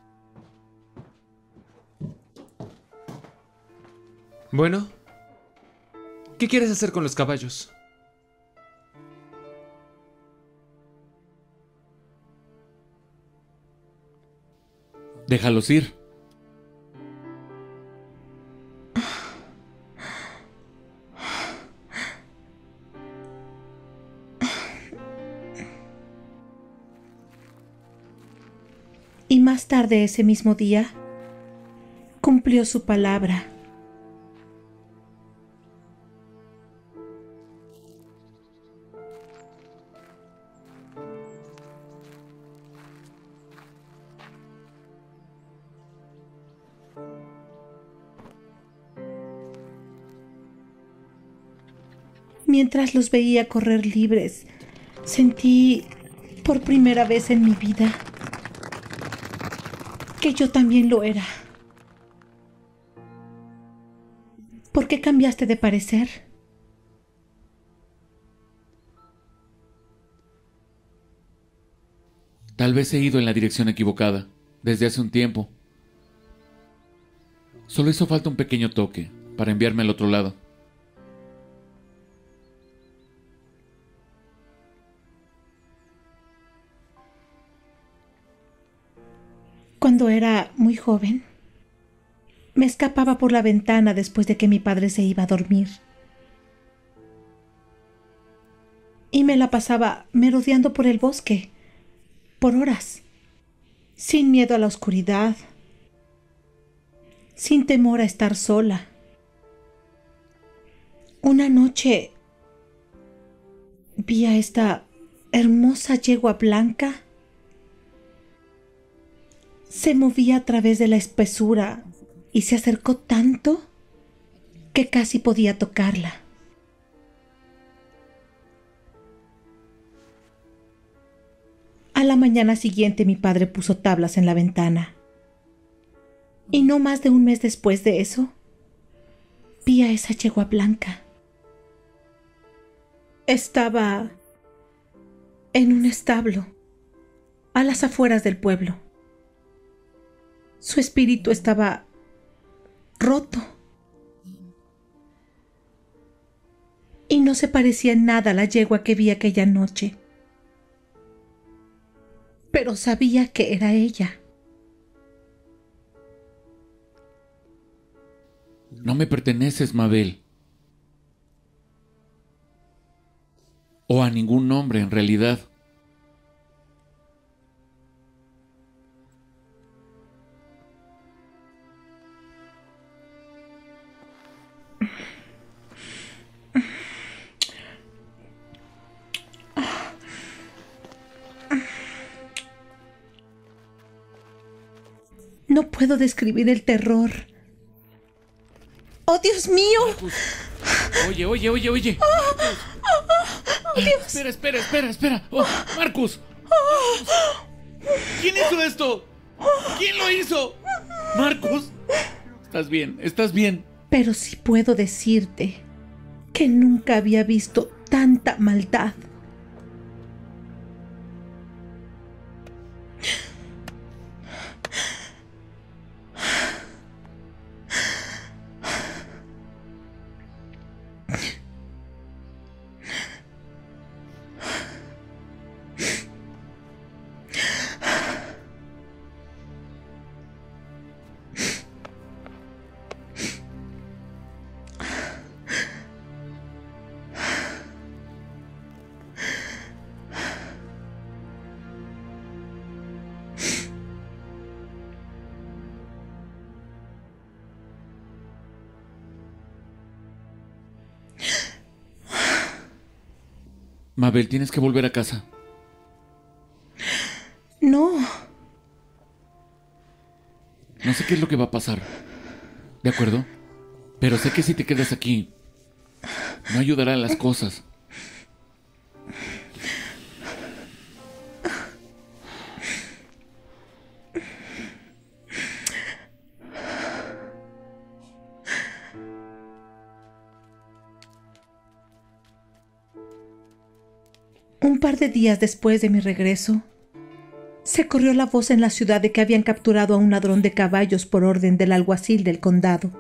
Bueno, ¿qué quieres hacer con los caballos? Déjalos ir. Y más tarde ese mismo día, cumplió su palabra. Mientras los veía correr libres, sentí por primera vez en mi vida que yo también lo era. ¿Por qué cambiaste de parecer? Tal vez he ido en la dirección equivocada, desde hace un tiempo. Solo hizo falta un pequeño toque para enviarme al otro lado. Cuando era muy joven, me escapaba por la ventana después de que mi padre se iba a dormir. Y me la pasaba merodeando por el bosque, por horas, sin miedo a la oscuridad, sin temor a estar sola. Una noche vi a esta hermosa yegua blanca. Se movía a través de la espesura y se acercó tanto que casi podía tocarla. A la mañana siguiente mi padre puso tablas en la ventana. Y no más de un mes después de eso, vi a esa yegua blanca. Estaba en un establo, a las afueras del pueblo. Su espíritu estaba roto. Y no se parecía en nada a la yegua que vi aquella noche. Pero sabía que era ella. No me perteneces, Mabel. O a ningún hombre, en realidad. No puedo describir el terror. ¡Oh, Dios mío! Marcus. Oye, oye, oye, oye. ¡Oh, Dios! Espera, espera, espera, espera. Oh, Marcus. ¿Quién hizo esto? ¿Quién lo hizo? Marcus. Estás bien, estás bien. Pero sí puedo decirte que nunca había visto tanta maldad. Mabel, tienes que volver a casa. No. No sé qué es lo que va a pasar. ¿De acuerdo? Pero sé que si te quedas aquí, no ayudará a las cosas. Un par de días después de mi regreso, se corrió la voz en la ciudad de que habían capturado a un ladrón de caballos por orden del alguacil del condado.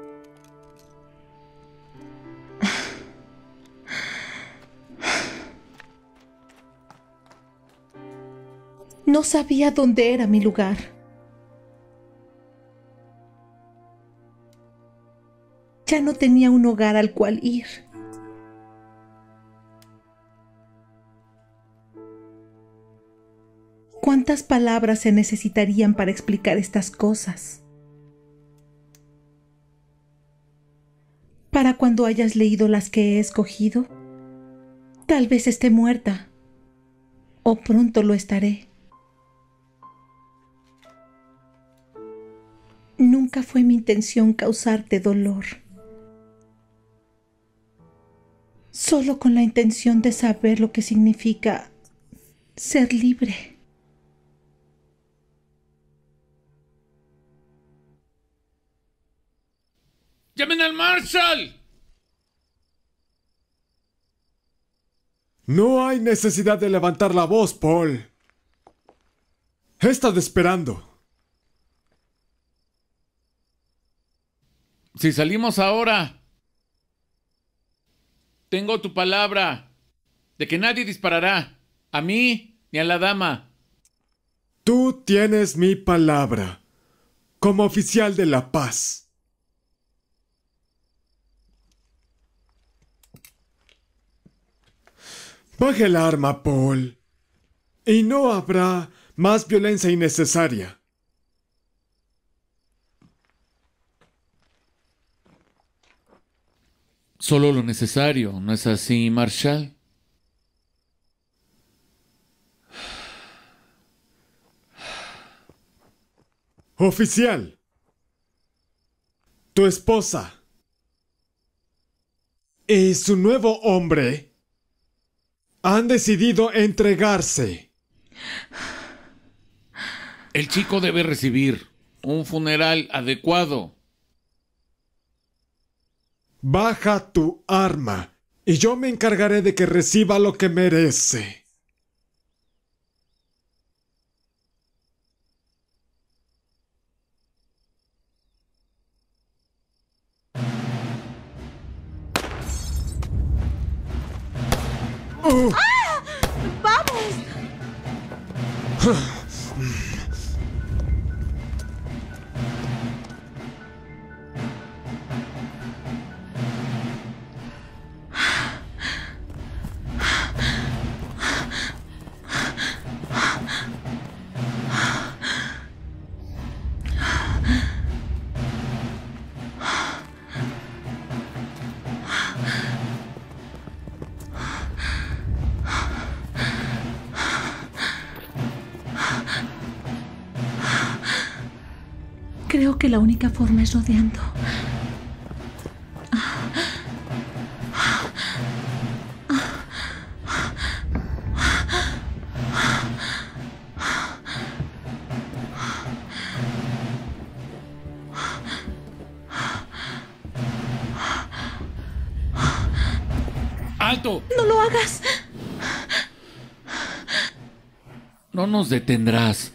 No sabía dónde era mi lugar. Ya no tenía un hogar al cual ir. ¿Cuántas palabras se necesitarían para explicar estas cosas? Para cuando hayas leído las que he escogido, tal vez esté muerta, o pronto lo estaré. Nunca fue mi intención causarte dolor, solo con la intención de saber lo que significa ser libre. ¡Llamen al Marshal! No hay necesidad de levantar la voz, Paul. He estado esperando. Si salimos ahora, tengo tu palabra de que nadie disparará a mí ni a la dama. Tú tienes mi palabra. como oficial de la paz. Baje el arma, Paul, y no habrá más violencia innecesaria. Solo lo necesario, ¿no es así, Marshal? Oficial, tu esposa y su nuevo hombre han decidido entregarse. El chico debe recibir un funeral adecuado. Baja tu arma y yo me encargaré de que reciba lo que merece. Uh. ¡Ah! ¡Vamos! Creo que la única forma es rodeando. ¡Alto! ¡No lo hagas! No nos detendrás.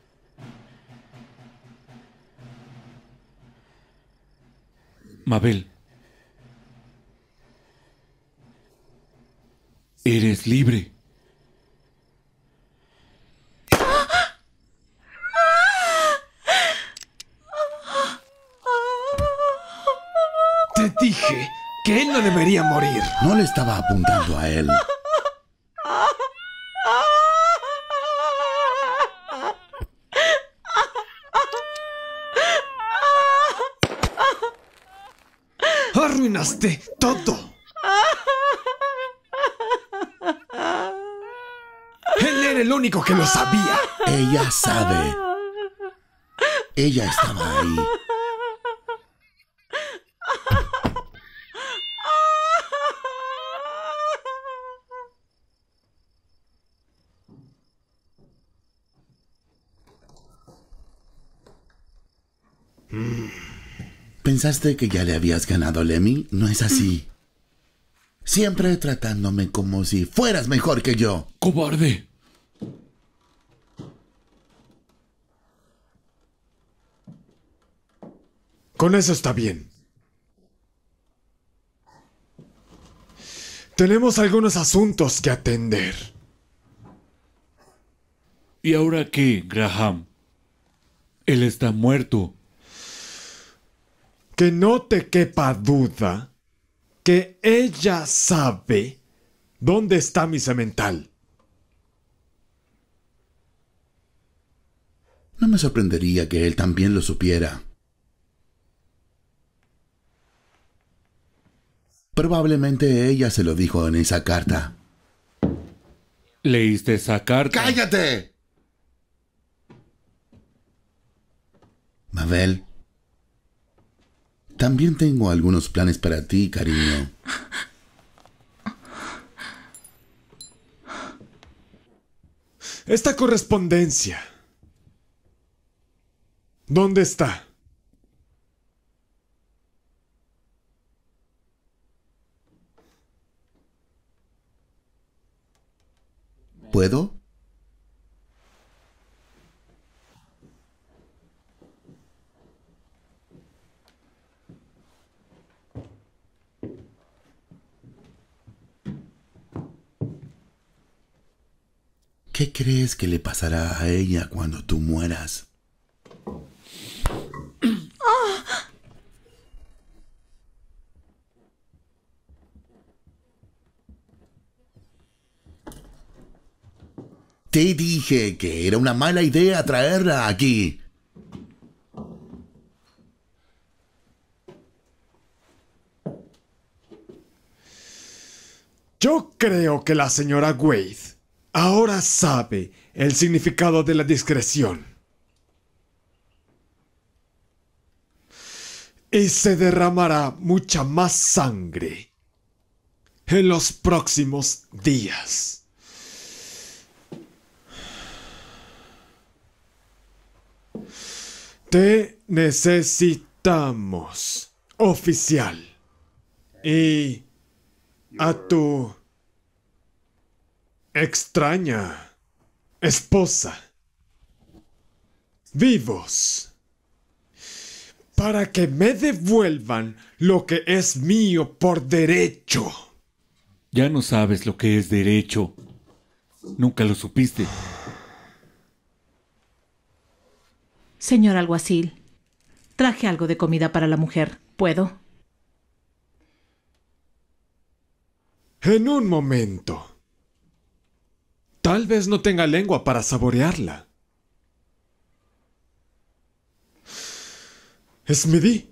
Mabel. Eres libre. Te dije que él no debería morir. No le estaba apuntando a él. Arruinaste todo. Él era el único que lo sabía. Ella sabe. Ella estaba ahí. ¿Pensaste que ya le habías ganado, Lemmy? No es así. Siempre tratándome como si fueras mejor que yo. ¡Cobarde! Con eso está bien. Tenemos algunos asuntos que atender. ¿Y ahora qué, Graham? Él está muerto. Que no te quepa duda que ella sabe dónde está mi semental. No me sorprendería que él también lo supiera. Probablemente ella se lo dijo en esa carta. ¿Leíste esa carta? ¡Cállate! Mabel, también tengo algunos planes para ti, cariño. Esta correspondencia, ¿dónde está? ¿Puedo? ¿Qué crees que le pasará a ella cuando tú mueras? Te dije que era una mala idea traerla aquí. Yo creo que la señora Wade ahora sabe el significado de la discreción. Y se derramará mucha más sangre en los próximos días. Te necesitamos, oficial. Y a tu extraña esposa vivos para que me devuelvan lo que es mío por derecho. Ya no sabes lo que es derecho. Nunca lo supiste. Señor alguacil, traje algo de comida para la mujer. ¿Puedo? En un momento. Tal vez no tenga lengua para saborearla. Smithy,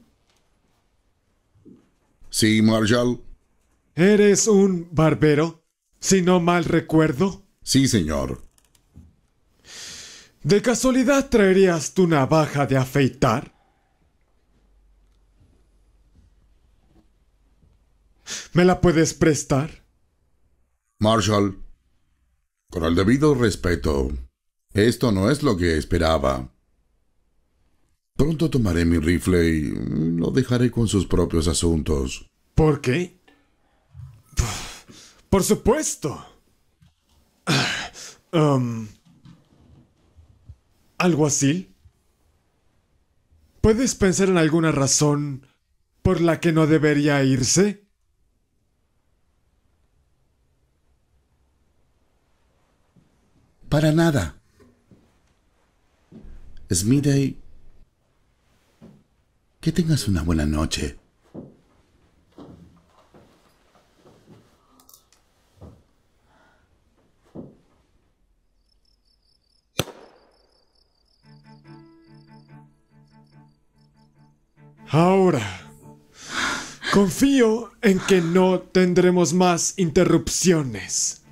Sí, Marshall. ¿eres un barbero? Si no mal recuerdo. Sí, señor. ¿De casualidad traerías tu navaja de afeitar? ¿Me la puedes prestar? Marshall, con el debido respeto, esto no es lo que esperaba. Pronto tomaré mi rifle y lo dejaré con sus propios asuntos. ¿Por qué? Por supuesto. Um, ¿Alguacil? ¿Puedes pensar en alguna razón por la que no debería irse? Para nada. Smithy, que tengas una buena noche. Ahora, confío en que no tendremos más interrupciones.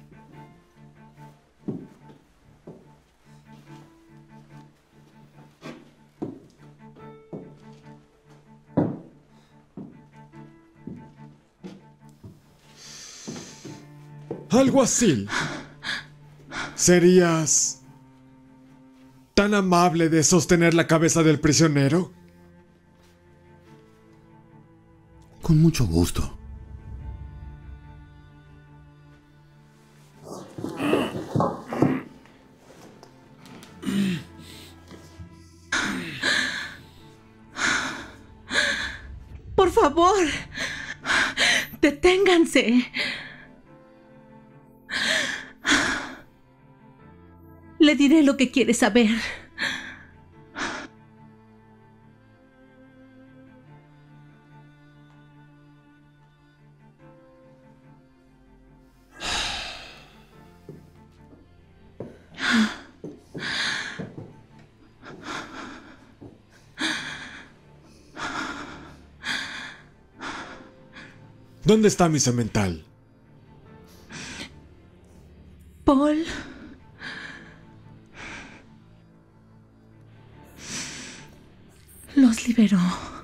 Alguacil, ¿serías tan amable de sostener la cabeza del prisionero? Con mucho gusto. Por favor, deténganse. Le diré lo que quiere saber. ¿Dónde está mi semental? Paul. Los liberó.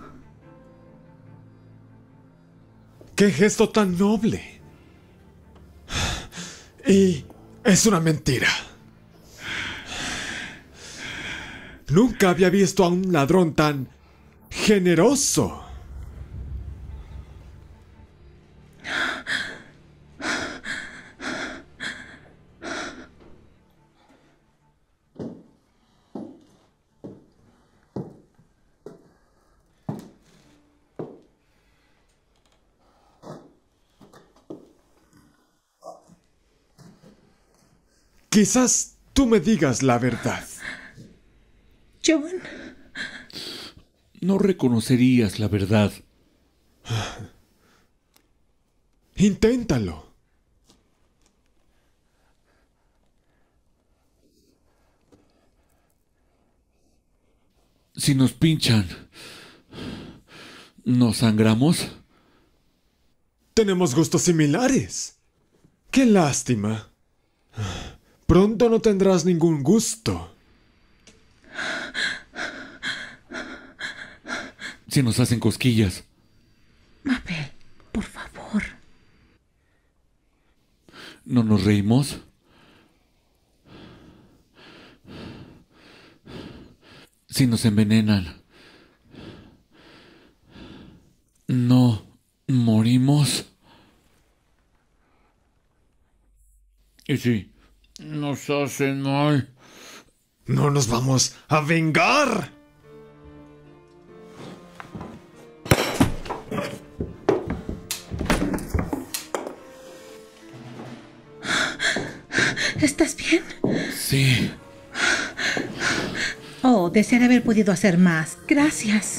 ¡Qué gesto tan noble! Y es una mentira. Nunca había visto a un ladrón tan generoso. Quizás tú me digas la verdad. John. No reconocerías la verdad. Inténtalo. Si nos pinchan, ¿nos sangramos? Tenemos gustos similares. Qué lástima. Pronto no tendrás ningún gusto. Si nos hacen cosquillas. Mabel, por favor. ¿No nos reímos? Si nos envenenan. ¿No morimos? ¿Y si nos hacen mal? No nos vamos a vengar. ¿Estás bien? Sí. Oh, desearía haber podido hacer más. Gracias.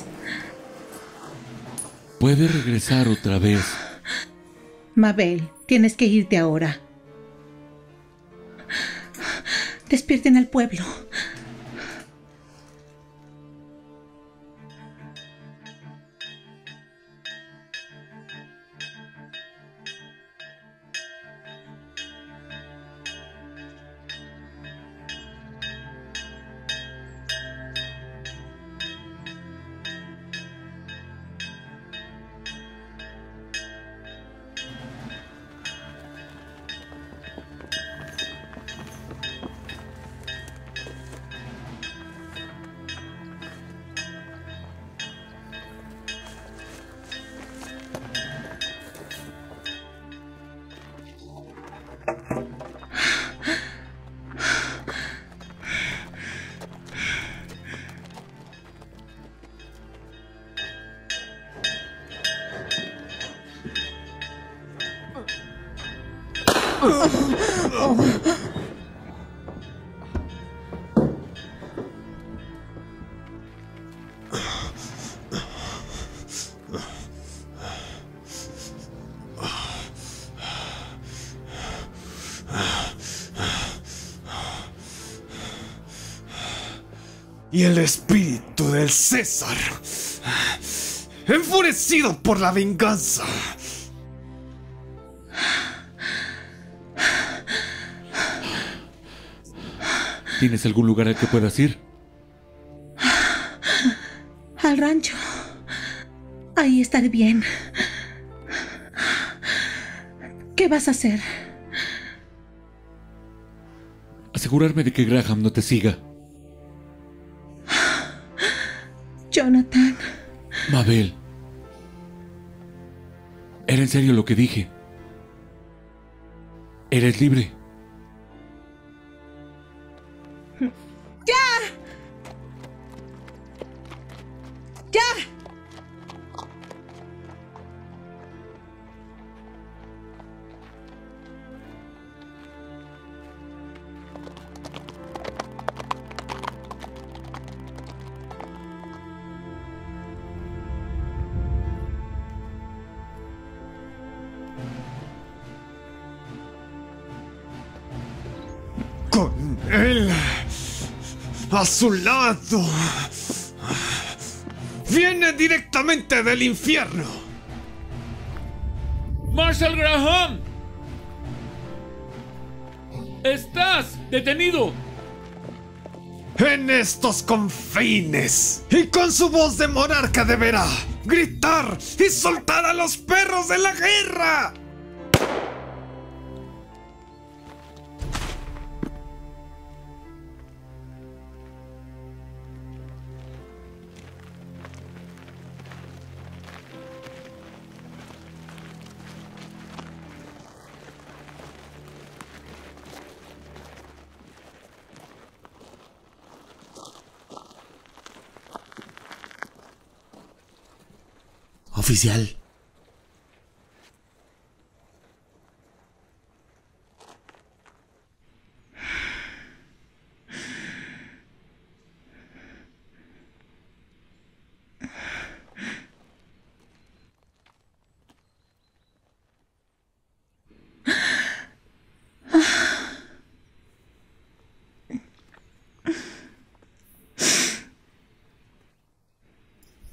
¿Puede regresar otra vez? Mabel, tienes que irte ahora. Despierten al pueblo. Y el espíritu del César, enfurecido por la venganza, ¿tienes algún lugar al que puedas ir? Al rancho. Ahí estaré bien. ¿Qué vas a hacer? Asegurarme de que Graham no te siga. Jonathan. Mabel. Era en serio lo que dije. Eres libre. ¡Ya! ¡Ya! con él a su lado, viene directamente del infierno. ¡Marshal Graham! ¡Estás detenido! En estos confines, y con su voz de monarca deberá gritar y soltar a los perros de la guerra. Oficial.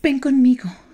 Ven conmigo.